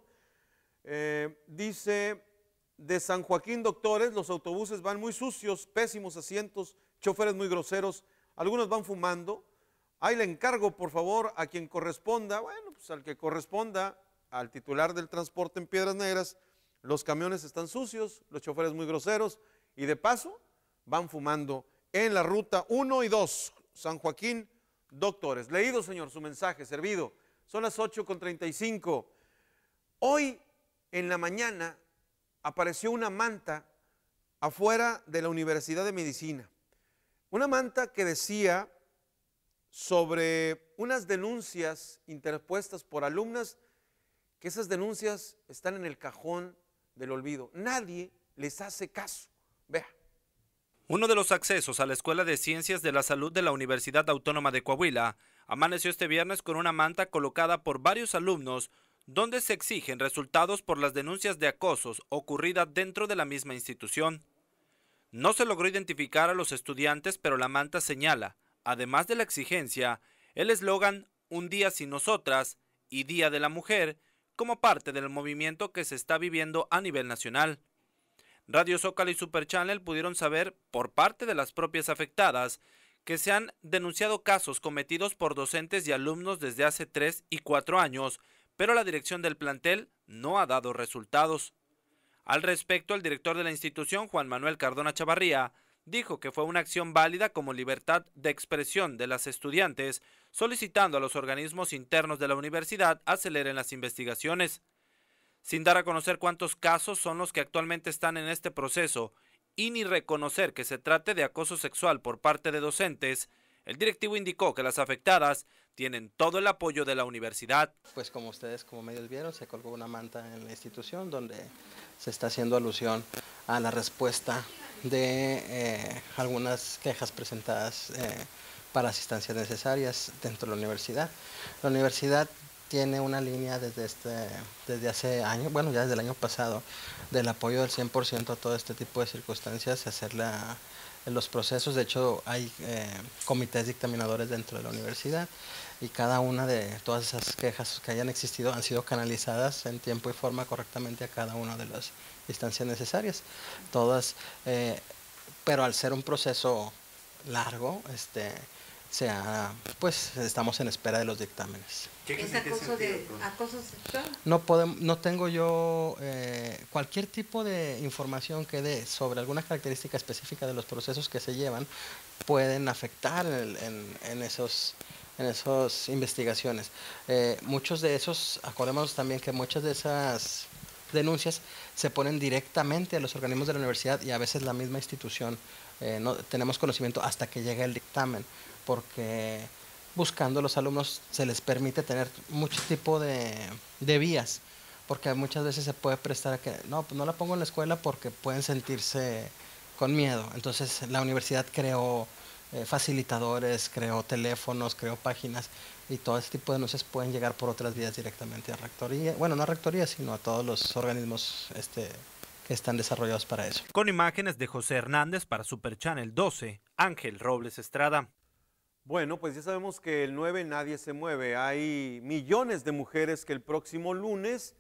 Dice... De San Joaquín Doctores, los autobuses van muy sucios, pésimos asientos, choferes muy groseros, algunos van fumando. Ahí le encargo, por favor, a quien corresponda, bueno, pues al que corresponda, al titular del transporte en Piedras Negras, los camiones están sucios, los choferes muy groseros y de paso van fumando en la ruta 1 y 2, San Joaquín Doctores. Leído, señor, su mensaje, servido. Son las 8:35. Hoy en la mañana apareció una manta afuera de la Universidad de Medicina. Una manta que decía sobre unas denuncias interpuestas por alumnas, que esas denuncias están en el cajón del olvido. Nadie les hace caso. Vea. Uno de los accesos a la Escuela de Ciencias de la Salud de la Universidad Autónoma de Coahuila amaneció este viernes con una manta colocada por varios alumnos donde se exigen resultados por las denuncias de acosos ocurridas dentro de la misma institución. No se logró identificar a los estudiantes, pero la manta señala, además de la exigencia, el eslogan Un día sin nosotras y Día de la Mujer, como parte del movimiento que se está viviendo a nivel nacional. Radio Zócalo y Super Channel pudieron saber, por parte de las propias afectadas, que se han denunciado casos cometidos por docentes y alumnos desde hace 3 y 4 años, pero la dirección del plantel no ha dado resultados. Al respecto, el director de la institución, Juan Manuel Cardona Chavarría, dijo que fue una acción válida como libertad de expresión de las estudiantes, solicitando a los organismos internos de la universidad aceleren las investigaciones. Sin dar a conocer cuántos casos son los que actualmente están en este proceso y ni reconocer que se trate de acoso sexual por parte de docentes, el directivo indicó que las afectadas tienen todo el apoyo de la universidad. Pues como ustedes como medios vieron, se colgó una manta en la institución donde se está haciendo alusión a la respuesta de algunas quejas presentadas para asistencias necesarias dentro de la universidad. La universidad tiene una línea desde hace años, bueno ya desde el año pasado, del apoyo del 100% a todo este tipo de circunstancias, hacerla en los procesos. De hecho hay comités dictaminadores dentro de la universidad y cada una de todas esas quejas que hayan existido han sido canalizadas en tiempo y forma correctamente a cada una de las instancias necesarias. Todas, pero al ser un proceso largo, pues estamos en espera de los dictámenes. ¿Es acoso sexual? No tengo yo cualquier tipo de información que dé sobre alguna característica específica de los procesos que se llevan, pueden afectar en esas investigaciones. Muchos de esos, acordémonos también que muchas de esas denuncias se ponen directamente a los organismos de la universidad y a veces la misma institución no tenemos conocimiento hasta que llega el dictamen, porque buscando a los alumnos se les permite tener mucho tipo de vías porque muchas veces se puede prestar a que, no, pues no la pongo en la escuela porque pueden sentirse con miedo. Entonces la universidad creó facilitadores, creó teléfonos, creó páginas, y todo ese tipo de denuncias pueden llegar por otras vías directamente a rectoría, bueno, no a rectoría, sino a todos los organismos que están desarrollados para eso. Con imágenes de José Hernández para Super Channel 12, Ángel Robles Estrada. Bueno, pues ya sabemos que el 9 nadie se mueve. Hay millones de mujeres que el próximo lunes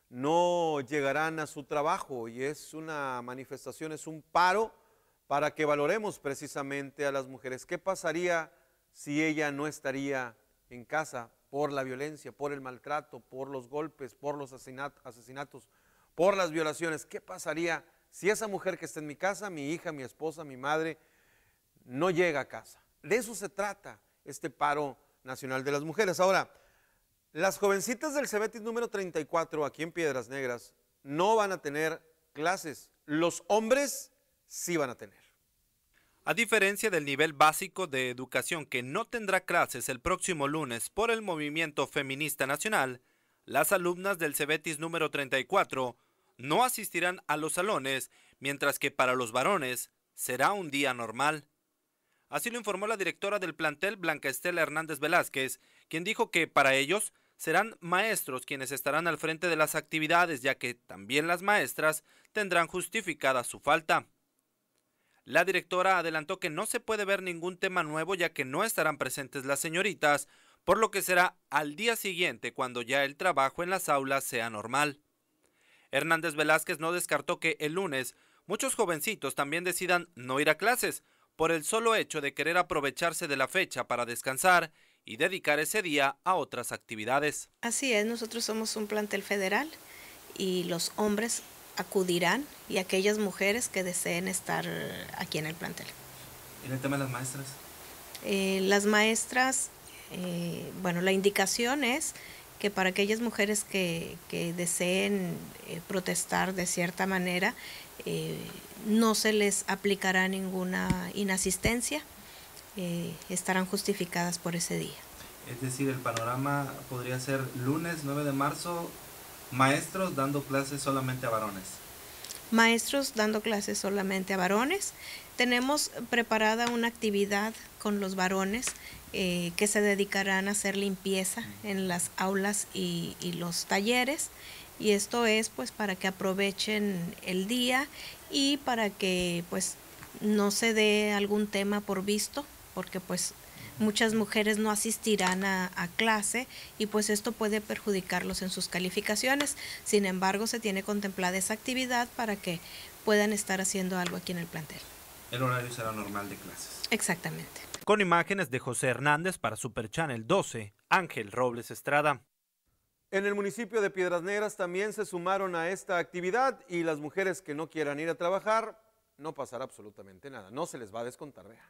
no llegarán a su trabajo, y es una manifestación, es un paro para que valoremos precisamente a las mujeres. ¿Qué pasaría si ella no estaría en casa por la violencia, por el maltrato, por los golpes, por los asesinatos, por las violaciones? ¿Qué pasaría si esa mujer que está en mi casa, mi hija, mi esposa, mi madre, no llega a casa? De eso se trata este paro nacional de las mujeres. Ahora, las jovencitas del Cebetis número 34 aquí en Piedras Negras no van a tener clases. Los hombres sí van a tener. A diferencia del nivel básico de educación que no tendrá clases el próximo lunes por el Movimiento Feminista Nacional, las alumnas del Cebetis número 34 no asistirán a los salones, mientras que para los varones será un día normal. Así lo informó la directora del plantel, Blanca Estela Hernández Velázquez, quien dijo que para ellos serán maestros quienes estarán al frente de las actividades, ya que también las maestras tendrán justificada su falta. La directora adelantó que no se puede ver ningún tema nuevo, ya que no estarán presentes las señoritas, por lo que será al día siguiente cuando ya el trabajo en las aulas sea normal. Hernández Velázquez no descartó que el lunes muchos jovencitos también decidan no ir a clases, por el solo hecho de querer aprovecharse de la fecha para descansar y dedicar ese día a otras actividades. Así es, nosotros somos un plantel federal y los hombres acudirán, y aquellas mujeres que deseen estar aquí en el plantel. ¿En el tema de las maestras? Las maestras, bueno, la indicación es que para aquellas mujeres que deseen protestar de cierta manera, no se les aplicará ninguna inasistencia, estarán justificadas por ese día. Es decir, el panorama podría ser lunes 9 de marzo, maestros dando clases solamente a varones. Maestros dando clases solamente a varones. Tenemos preparada una actividad con los varones que se dedicarán a hacer limpieza en las aulas y los talleres, y esto es pues para que aprovechen el día y para que pues no se dé algún tema por visto, porque pues muchas mujeres no asistirán a clase y pues esto puede perjudicarlos en sus calificaciones. Sin embargo, se tiene contemplada esa actividad para que puedan estar haciendo algo aquí en el plantel. El horario será normal de clases. Exactamente. Con imágenes de José Hernández para Super Channel 12, Ángel Robles Estrada. En el municipio de Piedras Negras también se sumaron a esta actividad, y las mujeres que no quieran ir a trabajar, no pasará absolutamente nada, no se les va a descontar, vea.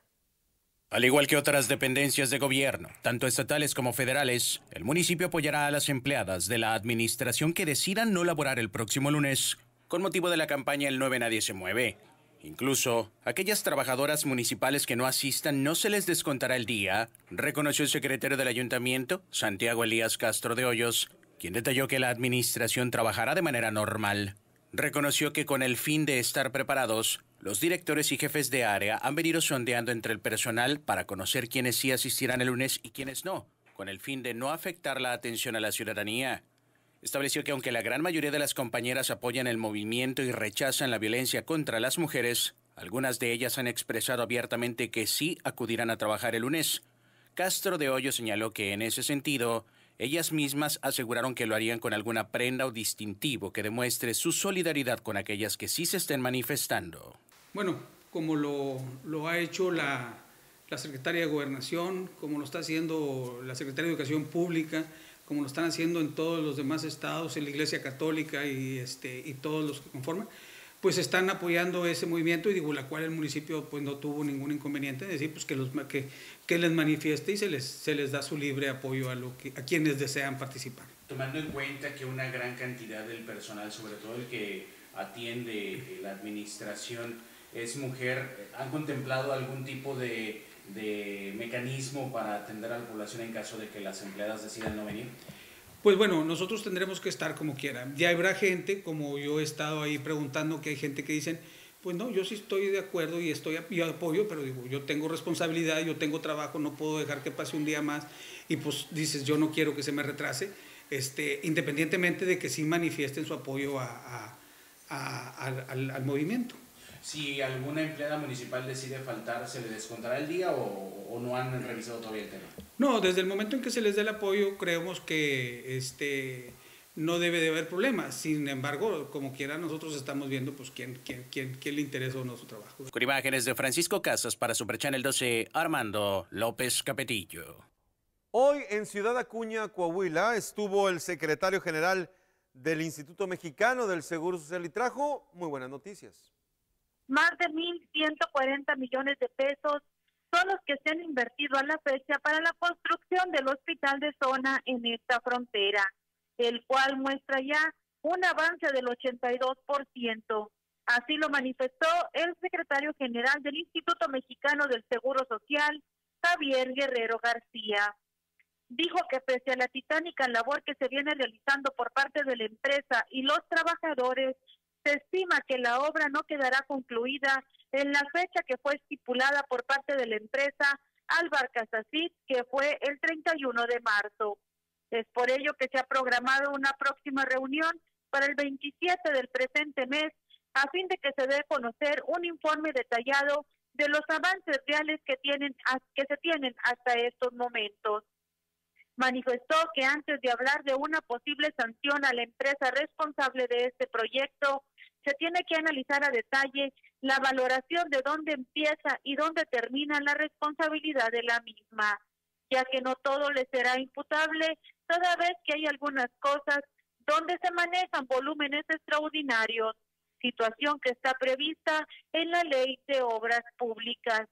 Al igual que otras dependencias de gobierno, tanto estatales como federales, el municipio apoyará a las empleadas de la administración que decidan no laborar el próximo lunes, con motivo de la campaña El 9 Nadie se Mueve. Incluso, aquellas trabajadoras municipales que no asistan no se les descontará el día, reconoció el secretario del ayuntamiento, Santiago Elías Castro de Hoyos, quien detalló que la administración trabajará de manera normal. Reconoció que con el fin de estar preparados, los directores y jefes de área han venido sondeando entre el personal para conocer quiénes sí asistirán el lunes y quiénes no, con el fin de no afectar la atención a la ciudadanía. Estableció que aunque la gran mayoría de las compañeras apoyan el movimiento y rechazan la violencia contra las mujeres, algunas de ellas han expresado abiertamente que sí acudirán a trabajar el lunes. Castro de Hoyos señaló que en ese sentido, ellas mismas aseguraron que lo harían con alguna prenda o distintivo que demuestre su solidaridad con aquellas que sí se estén manifestando. Bueno, como lo ha hecho la Secretaria de Gobernación, como lo está haciendo la Secretaria de Educación Pública, como lo están haciendo en todos los demás estados, en la Iglesia Católica y todos los que conforman, pues están apoyando ese movimiento, y digo, la cual el municipio pues no tuvo ningún inconveniente, es decir, pues que les manifieste y se les da su libre apoyo a quienes desean participar. Tomando en cuenta que una gran cantidad del personal, sobre todo el que atiende la administración, es mujer, ¿han contemplado algún tipo de mecanismo para atender a la población en caso de que las empleadas decidan no venir? Pues bueno, nosotros tendremos que estar como quiera. Ya habrá gente, como yo he estado ahí preguntando, que hay gente que dicen, pues no, yo sí estoy de acuerdo y yo apoyo, pero digo, yo tengo responsabilidad, yo tengo trabajo, no puedo dejar que pase un día más, y pues dices, yo no quiero que se me retrase, independientemente de que sí manifiesten su apoyo al movimiento. Si alguna empleada municipal decide faltar, ¿se le descontará el día o no han revisado todavía el tema? No, desde el momento en que se les dé el apoyo, creemos que no debe de haber problemas. Sin embargo, como quiera, nosotros estamos viendo pues quién le interesa o no su trabajo. Con imágenes de Francisco Casas para Super Channel 12, Armando López Capetillo. Hoy en Ciudad Acuña, Coahuila, estuvo el secretario general del Instituto Mexicano del Seguro Social y trajo muy buenas noticias. Más de 1.140 millones de pesos son los que se han invertido a la fecha para la construcción del hospital de zona en esta frontera, el cual muestra ya un avance del 82%. Así lo manifestó el secretario general del Instituto Mexicano del Seguro Social, Javier Guerrero García. Dijo que pese a la titánica labor que se viene realizando por parte de la empresa y los trabajadores, se estima que la obra no quedará concluida en la fecha que fue estipulada por parte de la empresa Albarcasacid, que fue el 31 de marzo. Es por ello que se ha programado una próxima reunión para el 27 del presente mes, a fin de que se dé a conocer un informe detallado de los avances reales que se tienen hasta estos momentos. Manifestó que antes de hablar de una posible sanción a la empresa responsable de este proyecto, se tiene que analizar a detalle la valoración de dónde empieza y dónde termina la responsabilidad de la misma, ya que no todo le será imputable, toda vez que hay algunas cosas donde se manejan volúmenes extraordinarios, situación que está prevista en la Ley de Obras Públicas.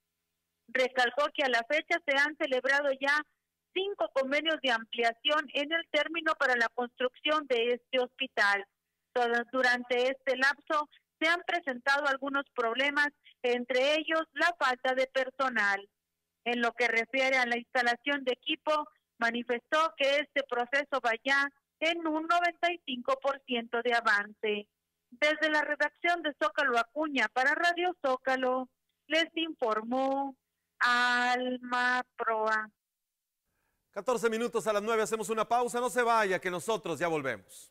Recalcó que a la fecha se han celebrado ya 5 convenios de ampliación en el término para la construcción de este hospital. Durante este lapso se han presentado algunos problemas, entre ellos la falta de personal. En lo que refiere a la instalación de equipo, manifestó que este proceso va ya en un 95% de avance. Desde la redacción de Zócalo Acuña para Radio Zócalo, les informó Alma Proa. 14 minutos a las 9, hacemos una pausa, no se vaya, que nosotros ya volvemos.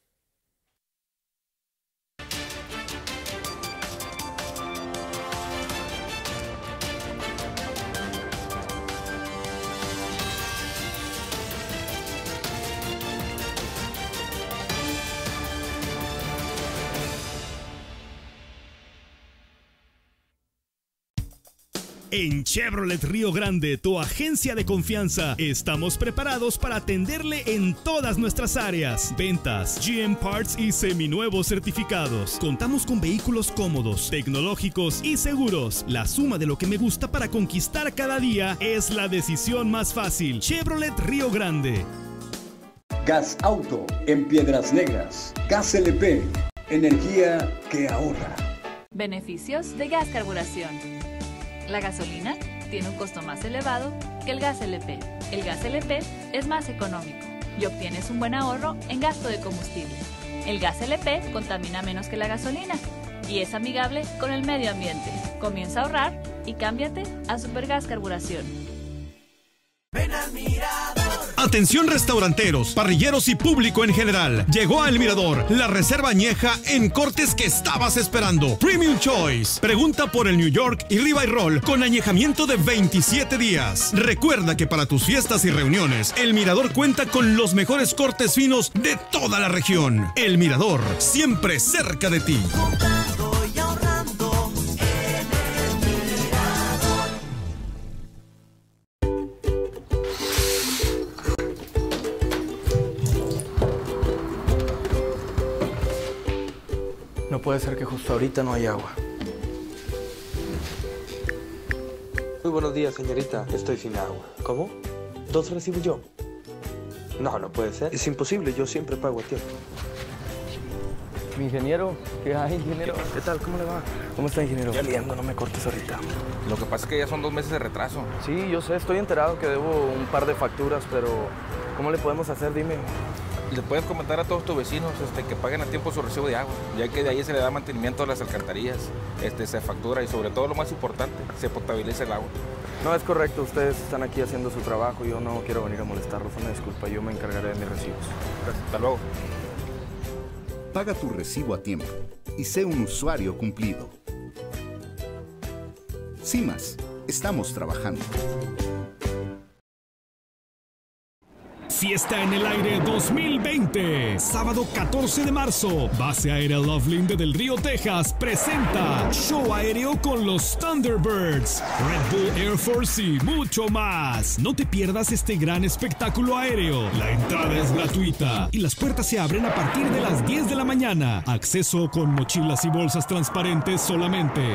En Chevrolet Río Grande, tu agencia de confianza, estamos preparados para atenderle en todas nuestras áreas. Ventas, GM Parts y seminuevos certificados. Contamos con vehículos cómodos, tecnológicos y seguros. La suma de lo que me gusta para conquistar cada día es la decisión más fácil. Chevrolet Río Grande. Gas Auto en Piedras Negras. Gas LP, energía que ahorra. Beneficios de gas carburación. La gasolina tiene un costo más elevado que el gas LP. El gas LP es más económico y obtienes un buen ahorro en gasto de combustible. El gas LP contamina menos que la gasolina y es amigable con el medio ambiente. Comienza a ahorrar y cámbiate a Supergas Carburación. Ven al Mirador. Atención restauranteros, parrilleros y público en general. Llegó a El Mirador, la reserva añeja en cortes que estabas esperando. Premium Choice. Pregunta por el New York y Ribeye Roll con añejamiento de 27 días. Recuerda que para tus fiestas y reuniones, El Mirador cuenta con los mejores cortes finos de toda la región. El Mirador, siempre cerca de ti. No puede ser que justo ahorita no hay agua. Muy buenos días, señorita. Estoy sin agua. ¿Cómo? ¿2 recibo yo? No, no puede ser. Es imposible. Yo siempre pago a tiempo. Mi ingeniero, ¿qué hay, ingeniero? ¿Qué tal? ¿Cómo le va? ¿Cómo está, ingeniero? Ya liando, no me cortes ahorita. Lo que pasa es que ya son 2 meses de retraso. Sí, yo sé. Estoy enterado que debo un par de facturas, pero ¿cómo le podemos hacer? Dime. Le puedes comentar a todos tus vecinos que paguen a tiempo su recibo de agua, ya que de ahí se le da mantenimiento a las alcantarillas, se factura y sobre todo lo más importante, se potabiliza el agua. No, es correcto, ustedes están aquí haciendo su trabajo, yo no quiero venir a molestarlos, una disculpa, yo me encargaré de mis recibos. Gracias, hasta luego. Paga tu recibo a tiempo y sé un usuario cumplido. CIMAS, estamos trabajando. Fiesta en el Aire 2020. Sábado 14 de marzo. Base Aérea Loveland de Del Río, Texas presenta show aéreo con los Thunderbirds, Red Bull Air Force y mucho más. No te pierdas este gran espectáculo aéreo. La entrada es gratuita y las puertas se abren a partir de las 10 de la mañana. Acceso con mochilas y bolsas transparentes solamente.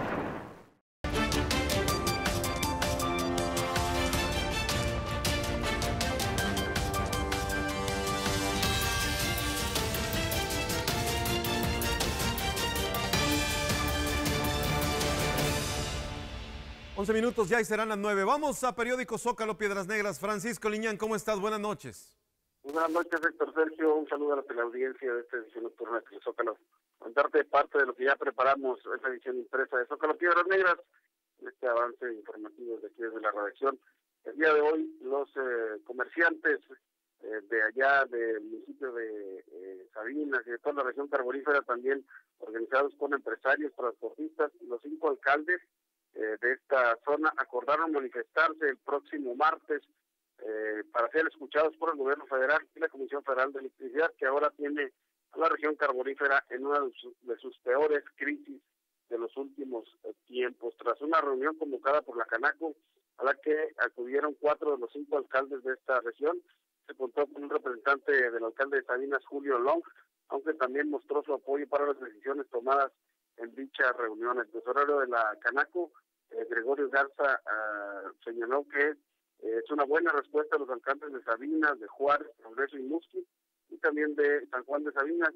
Minutos ya y serán las 9. Vamos a Periódico Zócalo, Piedras Negras. Francisco Liñán, ¿cómo estás? Buenas noches. Buenas noches, Héctor Sergio. Un saludo a la teleaudiencia de esta edición nocturna de Zócalo. Contarte parte de lo que ya preparamos esta edición impresa de Zócalo Piedras Negras, este avance informativo de aquí desde la redacción. El día de hoy los comerciantes de allá del municipio de Sabinas y de toda la región carbonífera, también organizados con empresarios, transportistas y los 5 alcaldes de esta zona, acordaron manifestarse el próximo martes para ser escuchados por el gobierno federal y la Comisión Federal de Electricidad, que ahora tiene a la región carbonífera en una de sus peores crisis de los últimos tiempos. Tras una reunión convocada por la Canaco, a la que acudieron 4 de los 5 alcaldes de esta región, se contó con un representante del alcalde de Sabinas, Julio Long, aunque también mostró su apoyo para las decisiones tomadas en dicha reunión. El tesorero de la Canaco, Gregorio Garza, señaló que es una buena respuesta a los alcaldes de Sabinas, de Juárez, Progreso y Musquis, y también de San Juan de Sabinas,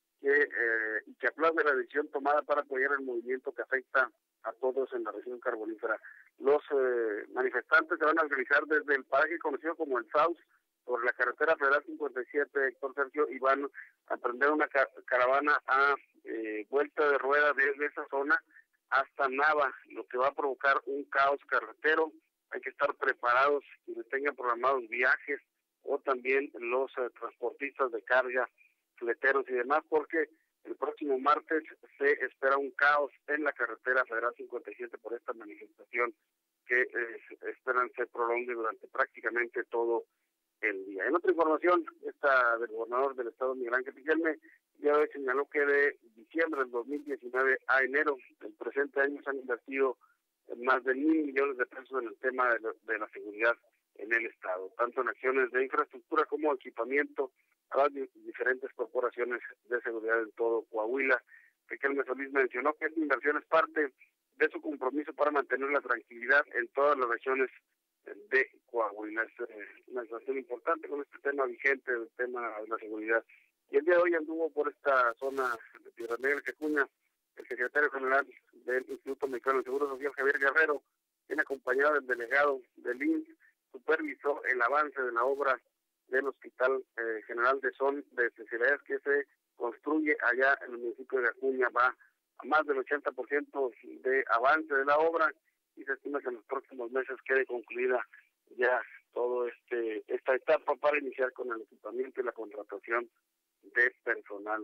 que aplaude la decisión tomada para apoyar el movimiento que afecta a todos en la región carbonífera. Los manifestantes se van a organizar desde el paraje conocido como el South, por la carretera federal 57, Héctor Sergio, y van a emprender una caravana a vuelta de rueda desde esa zona hasta Nava, lo que va a provocar un caos carretero. Hay que estar preparados quienes tengan programados viajes o también los transportistas de carga, fleteros y demás, porque el próximo martes se espera un caos en la carretera federal 57 por esta manifestación que esperan se prolongue durante prácticamente todo el día. En otra información, esta del gobernador del estado, Miguel Ángel Riquelme, ya hoy señaló que de diciembre del 2019 a enero del presente año se han invertido más de 1,000 millones de pesos en el tema de la seguridad en el estado, tanto en acciones de infraestructura como equipamiento a las diferentes corporaciones de seguridad en todo Coahuila. Riquelme Solís mencionó que esta inversión es parte de su compromiso para mantener la tranquilidad en todas las regiones de Coahuila. Es una situación importante con este tema vigente, el tema de la seguridad. Y el día de hoy anduvo por esta zona de Piedras Negras, Acuña, el secretario general del Instituto Mexicano de Seguro Social, Javier Guerrero, quien acompañado del delegado del INS, supervisó el avance de la obra del Hospital General de Especialidades que se construye allá en el municipio de Acuña. Va a más del 80% de avance de la obra y se estima que en los próximos meses quede concluida ya todo esta etapa para iniciar con el equipamiento y la contratación de personal.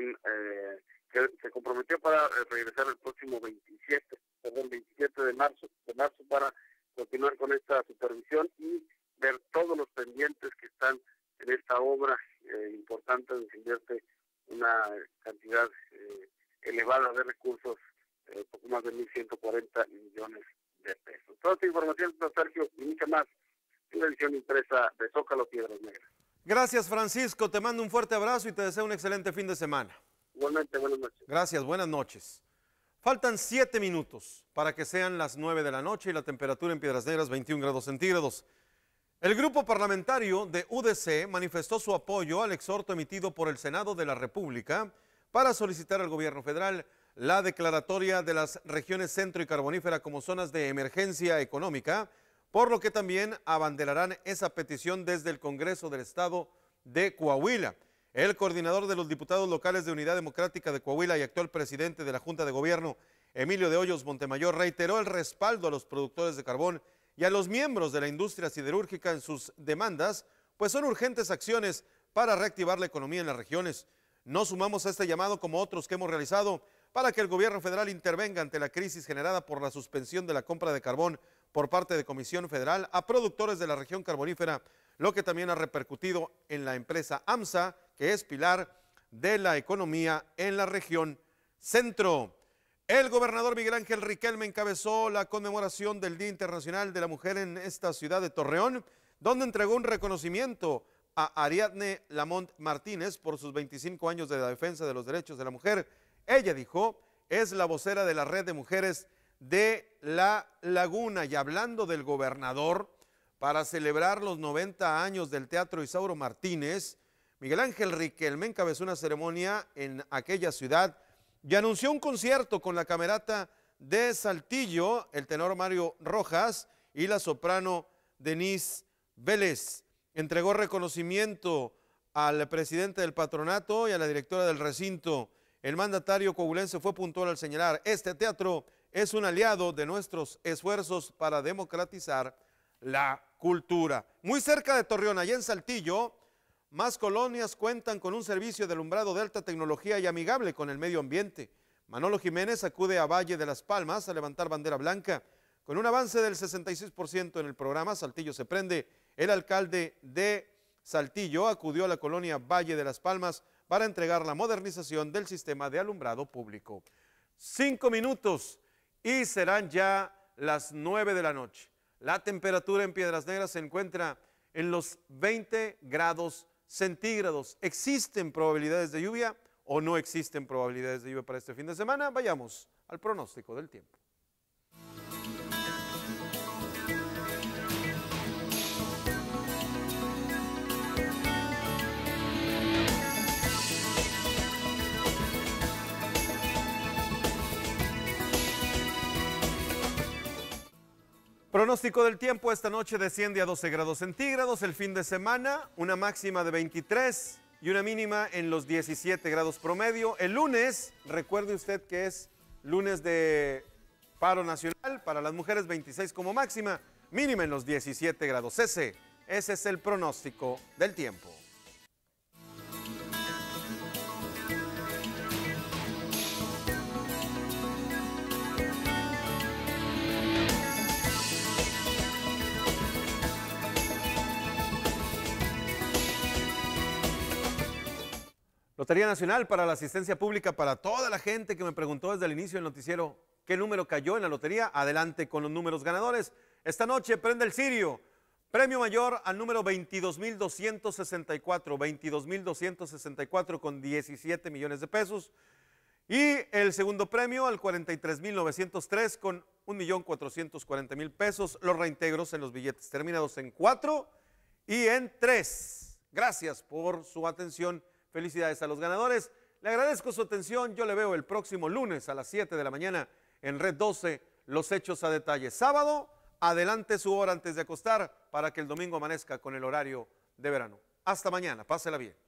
Que se comprometió para regresar el próximo 27 de marzo para continuar con esta supervisión y ver todos los pendientes que están en esta obra importante donde se invierte una cantidad elevada de recursos, poco más de 1,140 millones de pesos. Toda esta información, Sergio, y mucha más en la edición impresa de Zócalo Piedras Negras. Gracias, Francisco. Te mando un fuerte abrazo y te deseo un excelente fin de semana. Igualmente, buenas noches. Gracias, buenas noches. Faltan 7 minutos para que sean las 9 de la noche y la temperatura en Piedras Negras 21 grados centígrados. El grupo parlamentario de UDC manifestó su apoyo al exhorto emitido por el Senado de la República para solicitar al gobierno federal la declaratoria de las regiones centro y carbonífera como zonas de emergencia económica, por lo que también abanderarán esa petición desde el Congreso del Estado de Coahuila. El coordinador de los diputados locales de Unidad Democrática de Coahuila y actual presidente de la Junta de Gobierno, Emilio de Hoyos Montemayor, reiteró el respaldo a los productores de carbón y a los miembros de la industria siderúrgica en sus demandas, pues son urgentes acciones para reactivar la economía en las regiones. Nos sumamos a este llamado como otros que hemos realizado para que el gobierno federal intervenga ante la crisis generada por la suspensión de la compra de carbón por parte de Comisión Federal a productores de la región carbonífera, lo que también ha repercutido en la empresa AMSA, que es pilar de la economía en la región centro. El gobernador Miguel Ángel Riquelme encabezó la conmemoración del Día Internacional de la Mujer en esta ciudad de Torreón, donde entregó un reconocimiento a Ariadne Lamont Martínez por sus 25 años de la defensa de los derechos de la mujer. Ella, dijo, es la vocera de la Red de Mujeres de La Laguna. Y hablando del gobernador, para celebrar los 90 años del Teatro Isauro Martínez, Miguel Ángel Riquelme encabezó una ceremonia en aquella ciudad y anunció un concierto con la camerata de Saltillo, el tenor Mario Rojas y la soprano Denise Vélez. Entregó reconocimiento al presidente del patronato y a la directora del recinto. El mandatario coahuilense fue puntual al señalar: este teatro es un aliado de nuestros esfuerzos para democratizar la cultura. Muy cerca de Torreón, allá en Saltillo, más colonias cuentan con un servicio de alumbrado de alta tecnología y amigable con el medio ambiente. Manolo Jiménez acude a Valle de las Palmas a levantar bandera blanca. Con un avance del 66% en el programa Saltillo se prende, el alcalde de Saltillo acudió a la colonia Valle de las Palmas para entregar la modernización del sistema de alumbrado público. 5 minutos y serán ya las 9 de la noche. La temperatura en Piedras Negras se encuentra en los 20 grados centígrados. ¿Existen probabilidades de lluvia o no existen probabilidades de lluvia para este fin de semana? Vayamos al pronóstico del tiempo. Pronóstico del tiempo: esta noche desciende a 12 grados centígrados, el fin de semana una máxima de 23 y una mínima en los 17 grados promedio. El lunes, recuerde usted que es lunes de paro nacional, para las mujeres 26 como máxima, mínima en los 17 grados. Ese es el pronóstico del tiempo. Lotería Nacional para la asistencia pública para toda la gente que me preguntó desde el inicio del noticiero qué número cayó en la lotería. Adelante con los números ganadores. Esta noche prende el cirio. Premio mayor al número 22.264, 22.264 con 17 millones de pesos. Y el segundo premio al 43.903 con 1.440.000 pesos. Los reintegros en los billetes terminados en 4 y en 3. Gracias por su atención. Felicidades a los ganadores. Le agradezco su atención. Yo le veo el próximo lunes a las 7 de la mañana en Red 12, Los Hechos a Detalle. Sábado, adelante su hora antes de acostar para que el domingo amanezca con el horario de verano. Hasta mañana. Pásela bien.